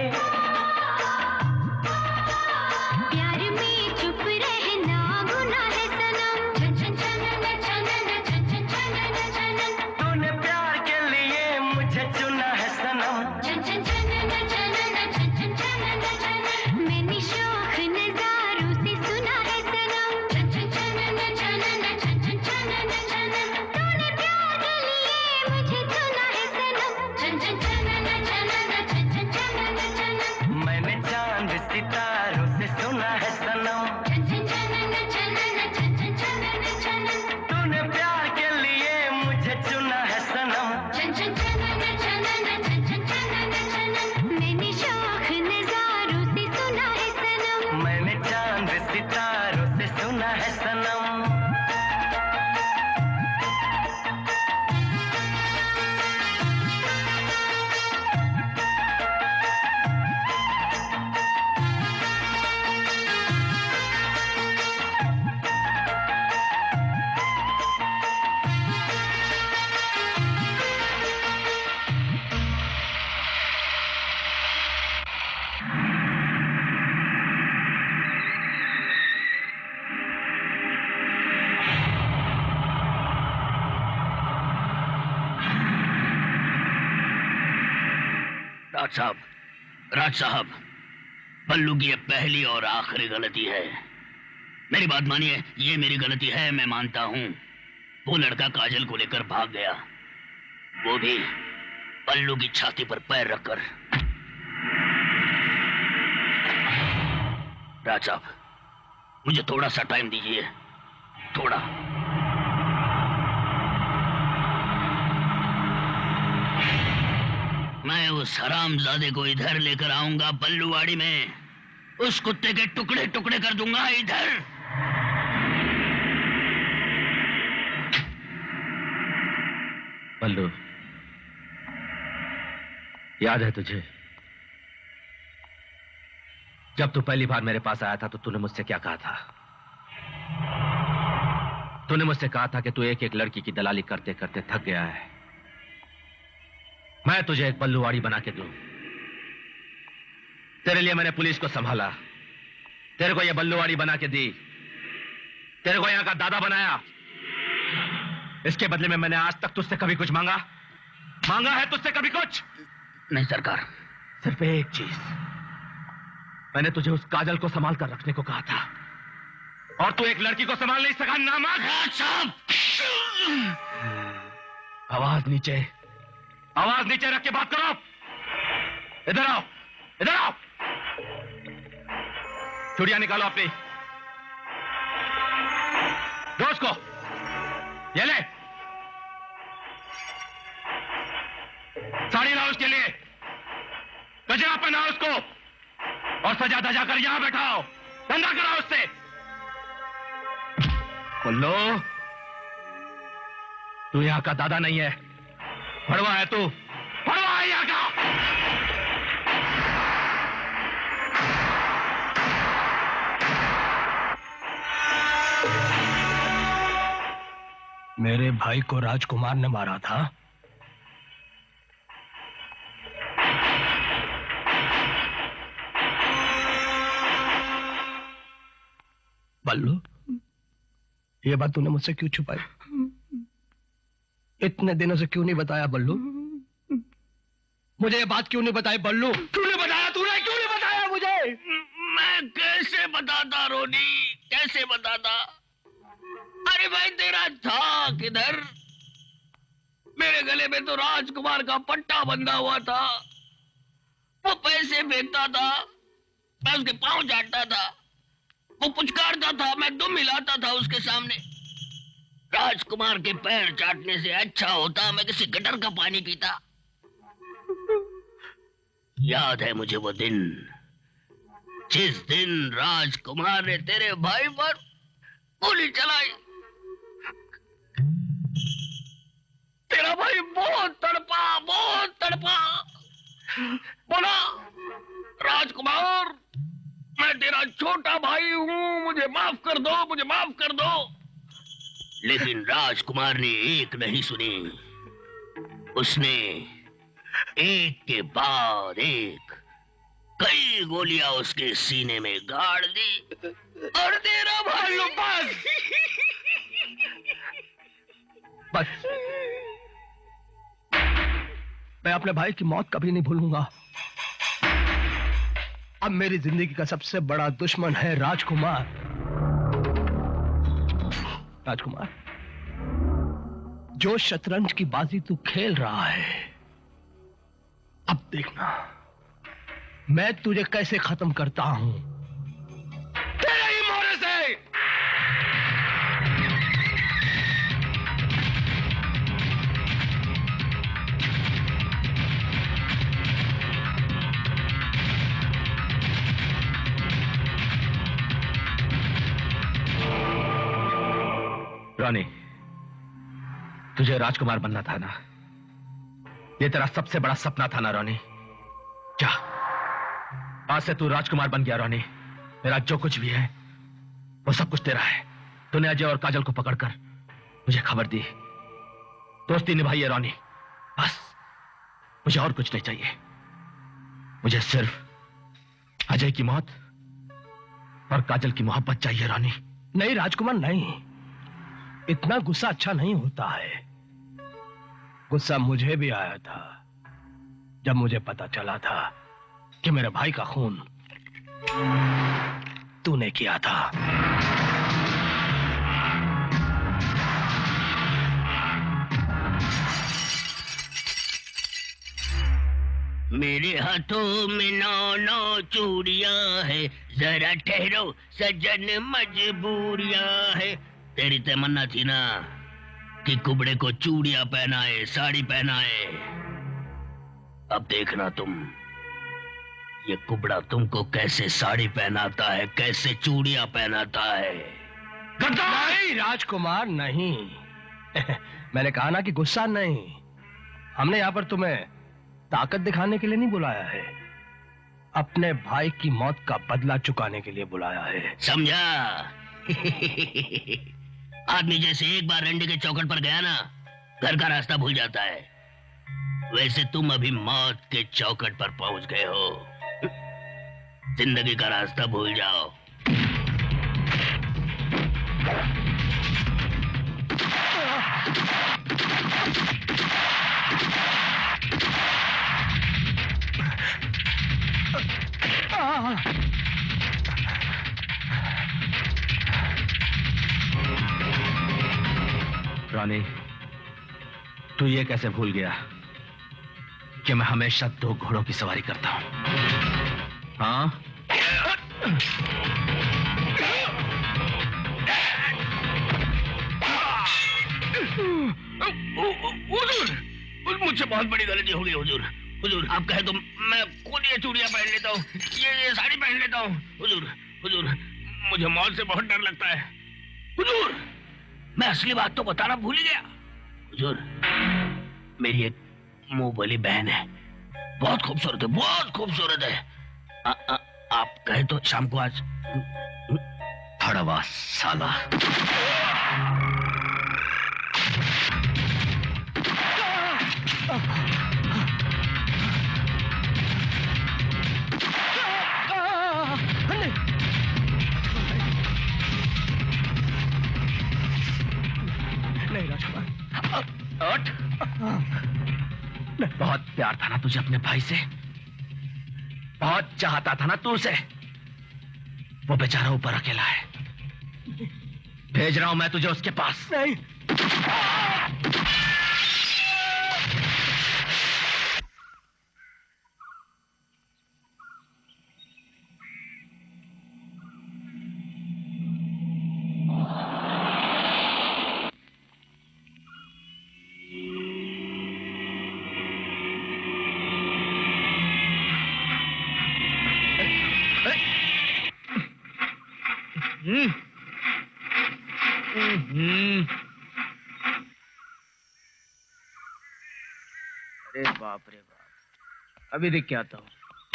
प्यार में चुप रहना गुनाह है सनम छन छन छनन छनन छन छन छनन छनन तूने प्यार के लिए मुझे चुना है सनम छन छन छनन छनन छन छन छनन छनन मैंने शौक नज़ारों से सुना है सनम छन छन छनन छनन छन छन छनन छनन तूने प्यार के लिए मुझे चुना है सनम छन छन छनन छनन छन छन छनन छनन मैंने चांद सितारों से सुना है सनम छन छन छनन छनन छन छन छनन छनन तूने प्यार के लिए मुझे चुना है सनम छन छन छनन छनन छन छन छनन छनन मैंने शौक नज़ारों से सुना है सनम मैंने चांद सितारों से सुना है सनम राज साहब राज साहब पल्लू की ये पहली और आखिरी गलती है। मेरी बात मानिए, ये मेरी गलती है, मैं मानता हूं। वो लड़का काजल को लेकर भाग गया, वो भी पल्लू की छाती पर पैर रखकर। राज साहब, मुझे थोड़ा सा टाइम दीजिए, थोड़ा। मैं उस हरामजादे को इधर लेकर आऊंगा, पल्लूवाड़ी में उस कुत्ते के टुकड़े टुकड़े कर दूंगा। इधर पल्लू, याद है तुझे जब तू पहली बार मेरे पास आया था तो तूने मुझसे क्या कहा था? तूने मुझसे कहा था कि तू एक एक लड़की की दलाली करते करते थक गया है, मैं तुझे एक पल्लूवाड़ी बना के दूं। तेरे लिए मैंने पुलिस को संभाला, तेरे को यह बल्लूवाड़ी बना के दी, तेरे को यहां का दादा बनाया। इसके बदले में मैंने आज तक तुझसे कभी कुछ मांगा? मांगा है तुझसे कभी कुछ? नहीं सरकार। सिर्फ एक चीज, मैंने तुझे उस काजल को संभाल कर रखने को कहा था, और तू एक लड़की को संभाल नहीं सका। नामर्द! आवाज नीचे, आवाज नीचे रख के बात करो। इधर आओ, इधर आओ। चूड़ियां निकालो अपनी। दो उसको, ये ले। साड़ी लाओ उसके लिए, गजरा पहनाओ उसको, और सजा धजा कर यहां बैठाओ। धंधा कराओ उससे। बोलो, तू यहां का दादा नहीं है, भड़वा है तू, भड़वा है यहां का। मेरे भाई को राजकुमार ने मारा था। बल्लू, ये बात तूने मुझसे क्यों छुपाई? इतने दिनों से क्यों नहीं बताया बल्लू? मुझे ये बात क्यों नहीं बताई बल्लू? क्यों नहीं बताया तूने? क्यों नहीं बताया मुझे? मैं कैसे बताता रोनी, कैसे बताता? अरे भाई तेरा था किधर? मेरे गले में तो राजकुमार का पट्टा बंधा हुआ था। वो पैसे फेंकता था, मैं उसके पांव चाटता था। वो पुचकारता था, मैं दुम मिलाता था उसके सामने। राजकुमार के पैर चाटने से अच्छा होता मैं किसी गटर का पानी पीता। याद है मुझे वो दिन, जिस दिन राजकुमार ने तेरे भाई पर गोली चलाई। तेरा भाई बहुत तड़पा, बहुत तड़पा। बोला, राजकुमार, मैं तेरा छोटा भाई हूं, मुझे माफ कर दो, मुझे माफ कर दो। लेकिन राजकुमार ने एक नहीं सुनी। उसने एक के बाद एक कई गोलियां उसके सीने में गाड़ दी, और तेरा भाई बस बस मैं अपने भाई की मौत कभी नहीं भूलूंगा। अब मेरी जिंदगी का सबसे बड़ा दुश्मन है राजकुमार। राजकुमार, जो शतरंज की बाजी तू खेल रहा है, अब देखना मैं तुझे कैसे खत्म करता हूं। तेरे ही मोहरे से। रानी, तुझे राजकुमार बनना था ना? ये तेरा सबसे बड़ा सपना था ना रानी? जा, आज से तू राजकुमार बन गया रानी। मेरा जो कुछ भी है वो सब कुछ तेरा है। तूने अजय और काजल को पकड़कर मुझे खबर दी, दोस्ती निभाई है रानी। बस मुझे और कुछ नहीं चाहिए। मुझे सिर्फ अजय की मौत और काजल की मोहब्बत चाहिए रानी। नहीं राजकुमार, नहीं, इतना गुस्सा अच्छा नहीं होता है। गुस्सा मुझे भी आया था जब मुझे पता चला था कि मेरे भाई का खून तूने किया था। मेरे हाथों में नौ नौ चूड़ियां है, जरा ठहरो सजन मजबूरियां है। तेरी तमन्ना थी ना कि कुबड़े को चूड़ियां पहनाए, साड़ी पहनाए। अब देखना तुम, ये कुबड़ा तुमको कैसे साड़ी पहनाता है, कैसे चूड़ियां पहनाता है। नहीं राजकुमार, नहीं। मैंने कहा ना कि गुस्सा नहीं। हमने यहां पर तुम्हें ताकत दिखाने के लिए नहीं बुलाया है, अपने भाई की मौत का बदला चुकाने के लिए बुलाया है। समझा? आदमी जैसे एक बार रंडे के चौखट पर गया ना, घर का रास्ता भूल जाता है, वैसे तुम अभी मौत के चौखट पर पहुंच गए हो। जिंदगी का रास्ता भूल जाओ। रॉनी, तू ये कैसे भूल गया कि मैं हमेशा दो घोड़ों की सवारी करता हूं? हाँ? हुजूर, मुझसे बहुत बड़ी गलती हो गई हुजूर। हुजूर, आप कहे तो मैं खुद ये चूड़ियां पहन लेता हूँ, ये ये साड़ी पहन लेता हूँ। हुजूर, हुजूर, मुझे मौत से बहुत डर लगता है। हुजूर, मैं असली बात तो बताना भूल ही गया। हुजूर, मेरी एक मुंह वाली बहन है, बहुत खूबसूरत है, बहुत खूबसूरत है। आ, आ, आप कहे तो शाम को आज भड़वा साला। नहीं राजकुमार, बहुत प्यार था ना तुझे अपने भाई से, बहुत चाहता था ना तू उसे। वो बेचारा ऊपर अकेला है, भेज रहा हूं मैं तुझे उसके पास। नहीं। अरे बाप रे बाप, अभी देख के आता हूँ।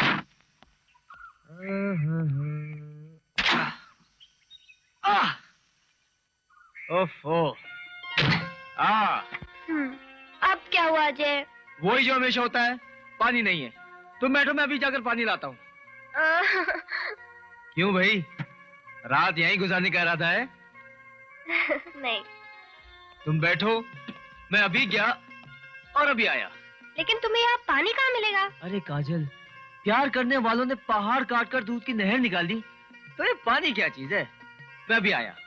ओफो, आ, अब क्या हुआ अजय? वही जो हमेशा होता है, पानी नहीं है। तुम बैठो, मैं अभी जाकर पानी लाता हूँ। क्यों भाई, रात यहीं गुजारने का इरादा है? नहीं। तुम बैठो, मैं अभी गया और अभी आया। लेकिन तुम्हें यहाँ पानी कहाँ मिलेगा? अरे काजल, प्यार करने वालों ने पहाड़ काटकर दूध की नहर निकाल दी, तो ये पानी क्या चीज है? मैं अभी आया।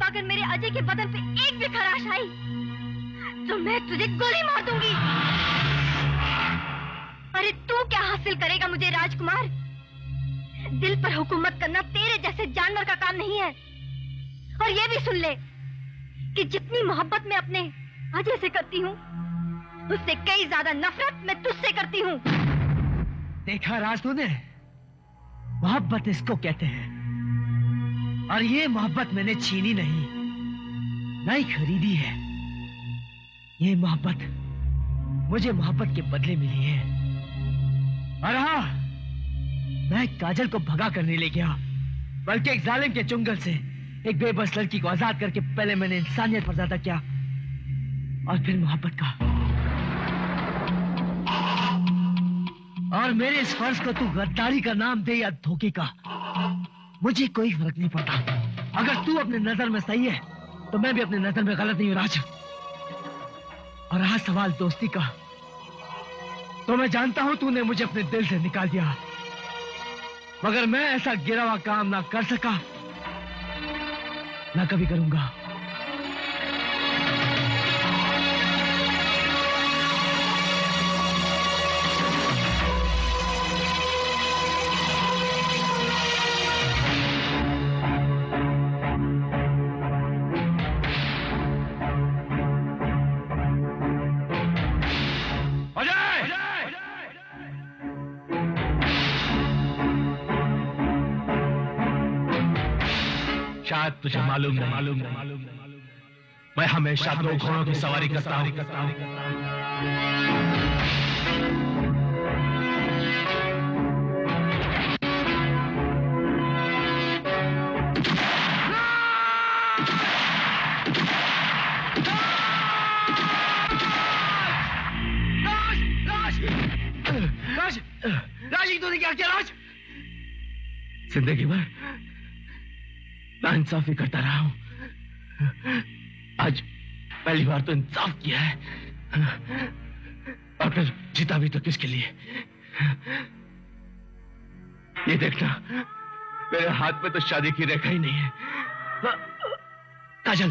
अगर मेरे अजय के बदन पे एक भी खराश आई तो मैं तुझे गोली मार दूंगी। अरे तू क्या हासिल करेगा मुझे राजकुमार? दिल पर हुकूमत करना तेरे जैसे जानवर का काम नहीं है। और ये भी सुन ले कि जितनी मोहब्बत मैं अपने अजय से करती हूँ उससे कई ज्यादा नफरत मैं तुझसे करती हूँ। देखा राज तूने, मोहब्बत इसको कहते हैं। और ये मोहब्बत मैंने छीनी नहीं, नहीं खरीदी है। ये मोहब्बत मुझे मोहब्बत के बदले मिली है। और हाँ, मैं काजल को भगा कर नहीं ले गया, बल्कि एक जालिम के चुंगल से एक बेबस लड़की को आजाद करके पहले मैंने इंसानियत पर ज्यादा किया और फिर मोहब्बत का। और मेरे इस फर्ज को तू गद्दारी का नाम दे या धोखे का, मुझे कोई फर्क नहीं पड़ता। अगर तू अपने नजर में सही है तो मैं भी अपने नजर में गलत नहीं हूं राज। और रहा सवाल दोस्ती का, तो मैं जानता हूं तूने मुझे अपने दिल से निकाल दिया, मगर मैं ऐसा गिरा हुआ काम ना कर सका, ना कभी करूंगा। शायद तुझे मालूम नहीं, मालूम नहीं, मैं हमेशा दो घोड़ों की सवारी करता हूं। राज, राज, ये तूने क्या किया राज? जिंदगी भर नाइंसाफी करता रहा हूं, आज पहली बार तो इंसाफ किया है। और फिर जीता भी तो किसके लिए? ये देखना, मेरे हाथ में तो शादी की रेखा ही नहीं है। काजल,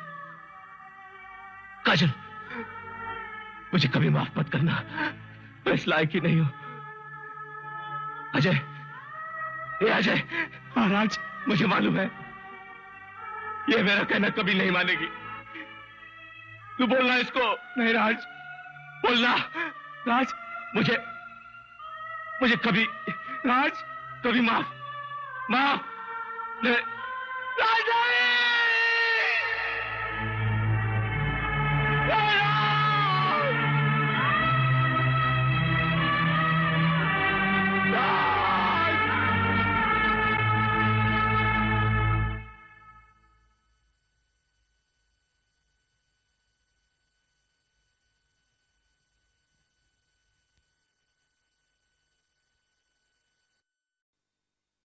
काजल, मुझे कभी माफ मत करना, मैं इस लायक ही नहीं हूं। अजय, ये अजय। महाराज, मुझे मालूम है ये मेरा कहना कभी नहीं मानेगी। तू बोलना इसको। नहीं राज, बोलना। राज, मुझे मुझे कभी राज कभी माफ माफ नहीं। राज नहीं।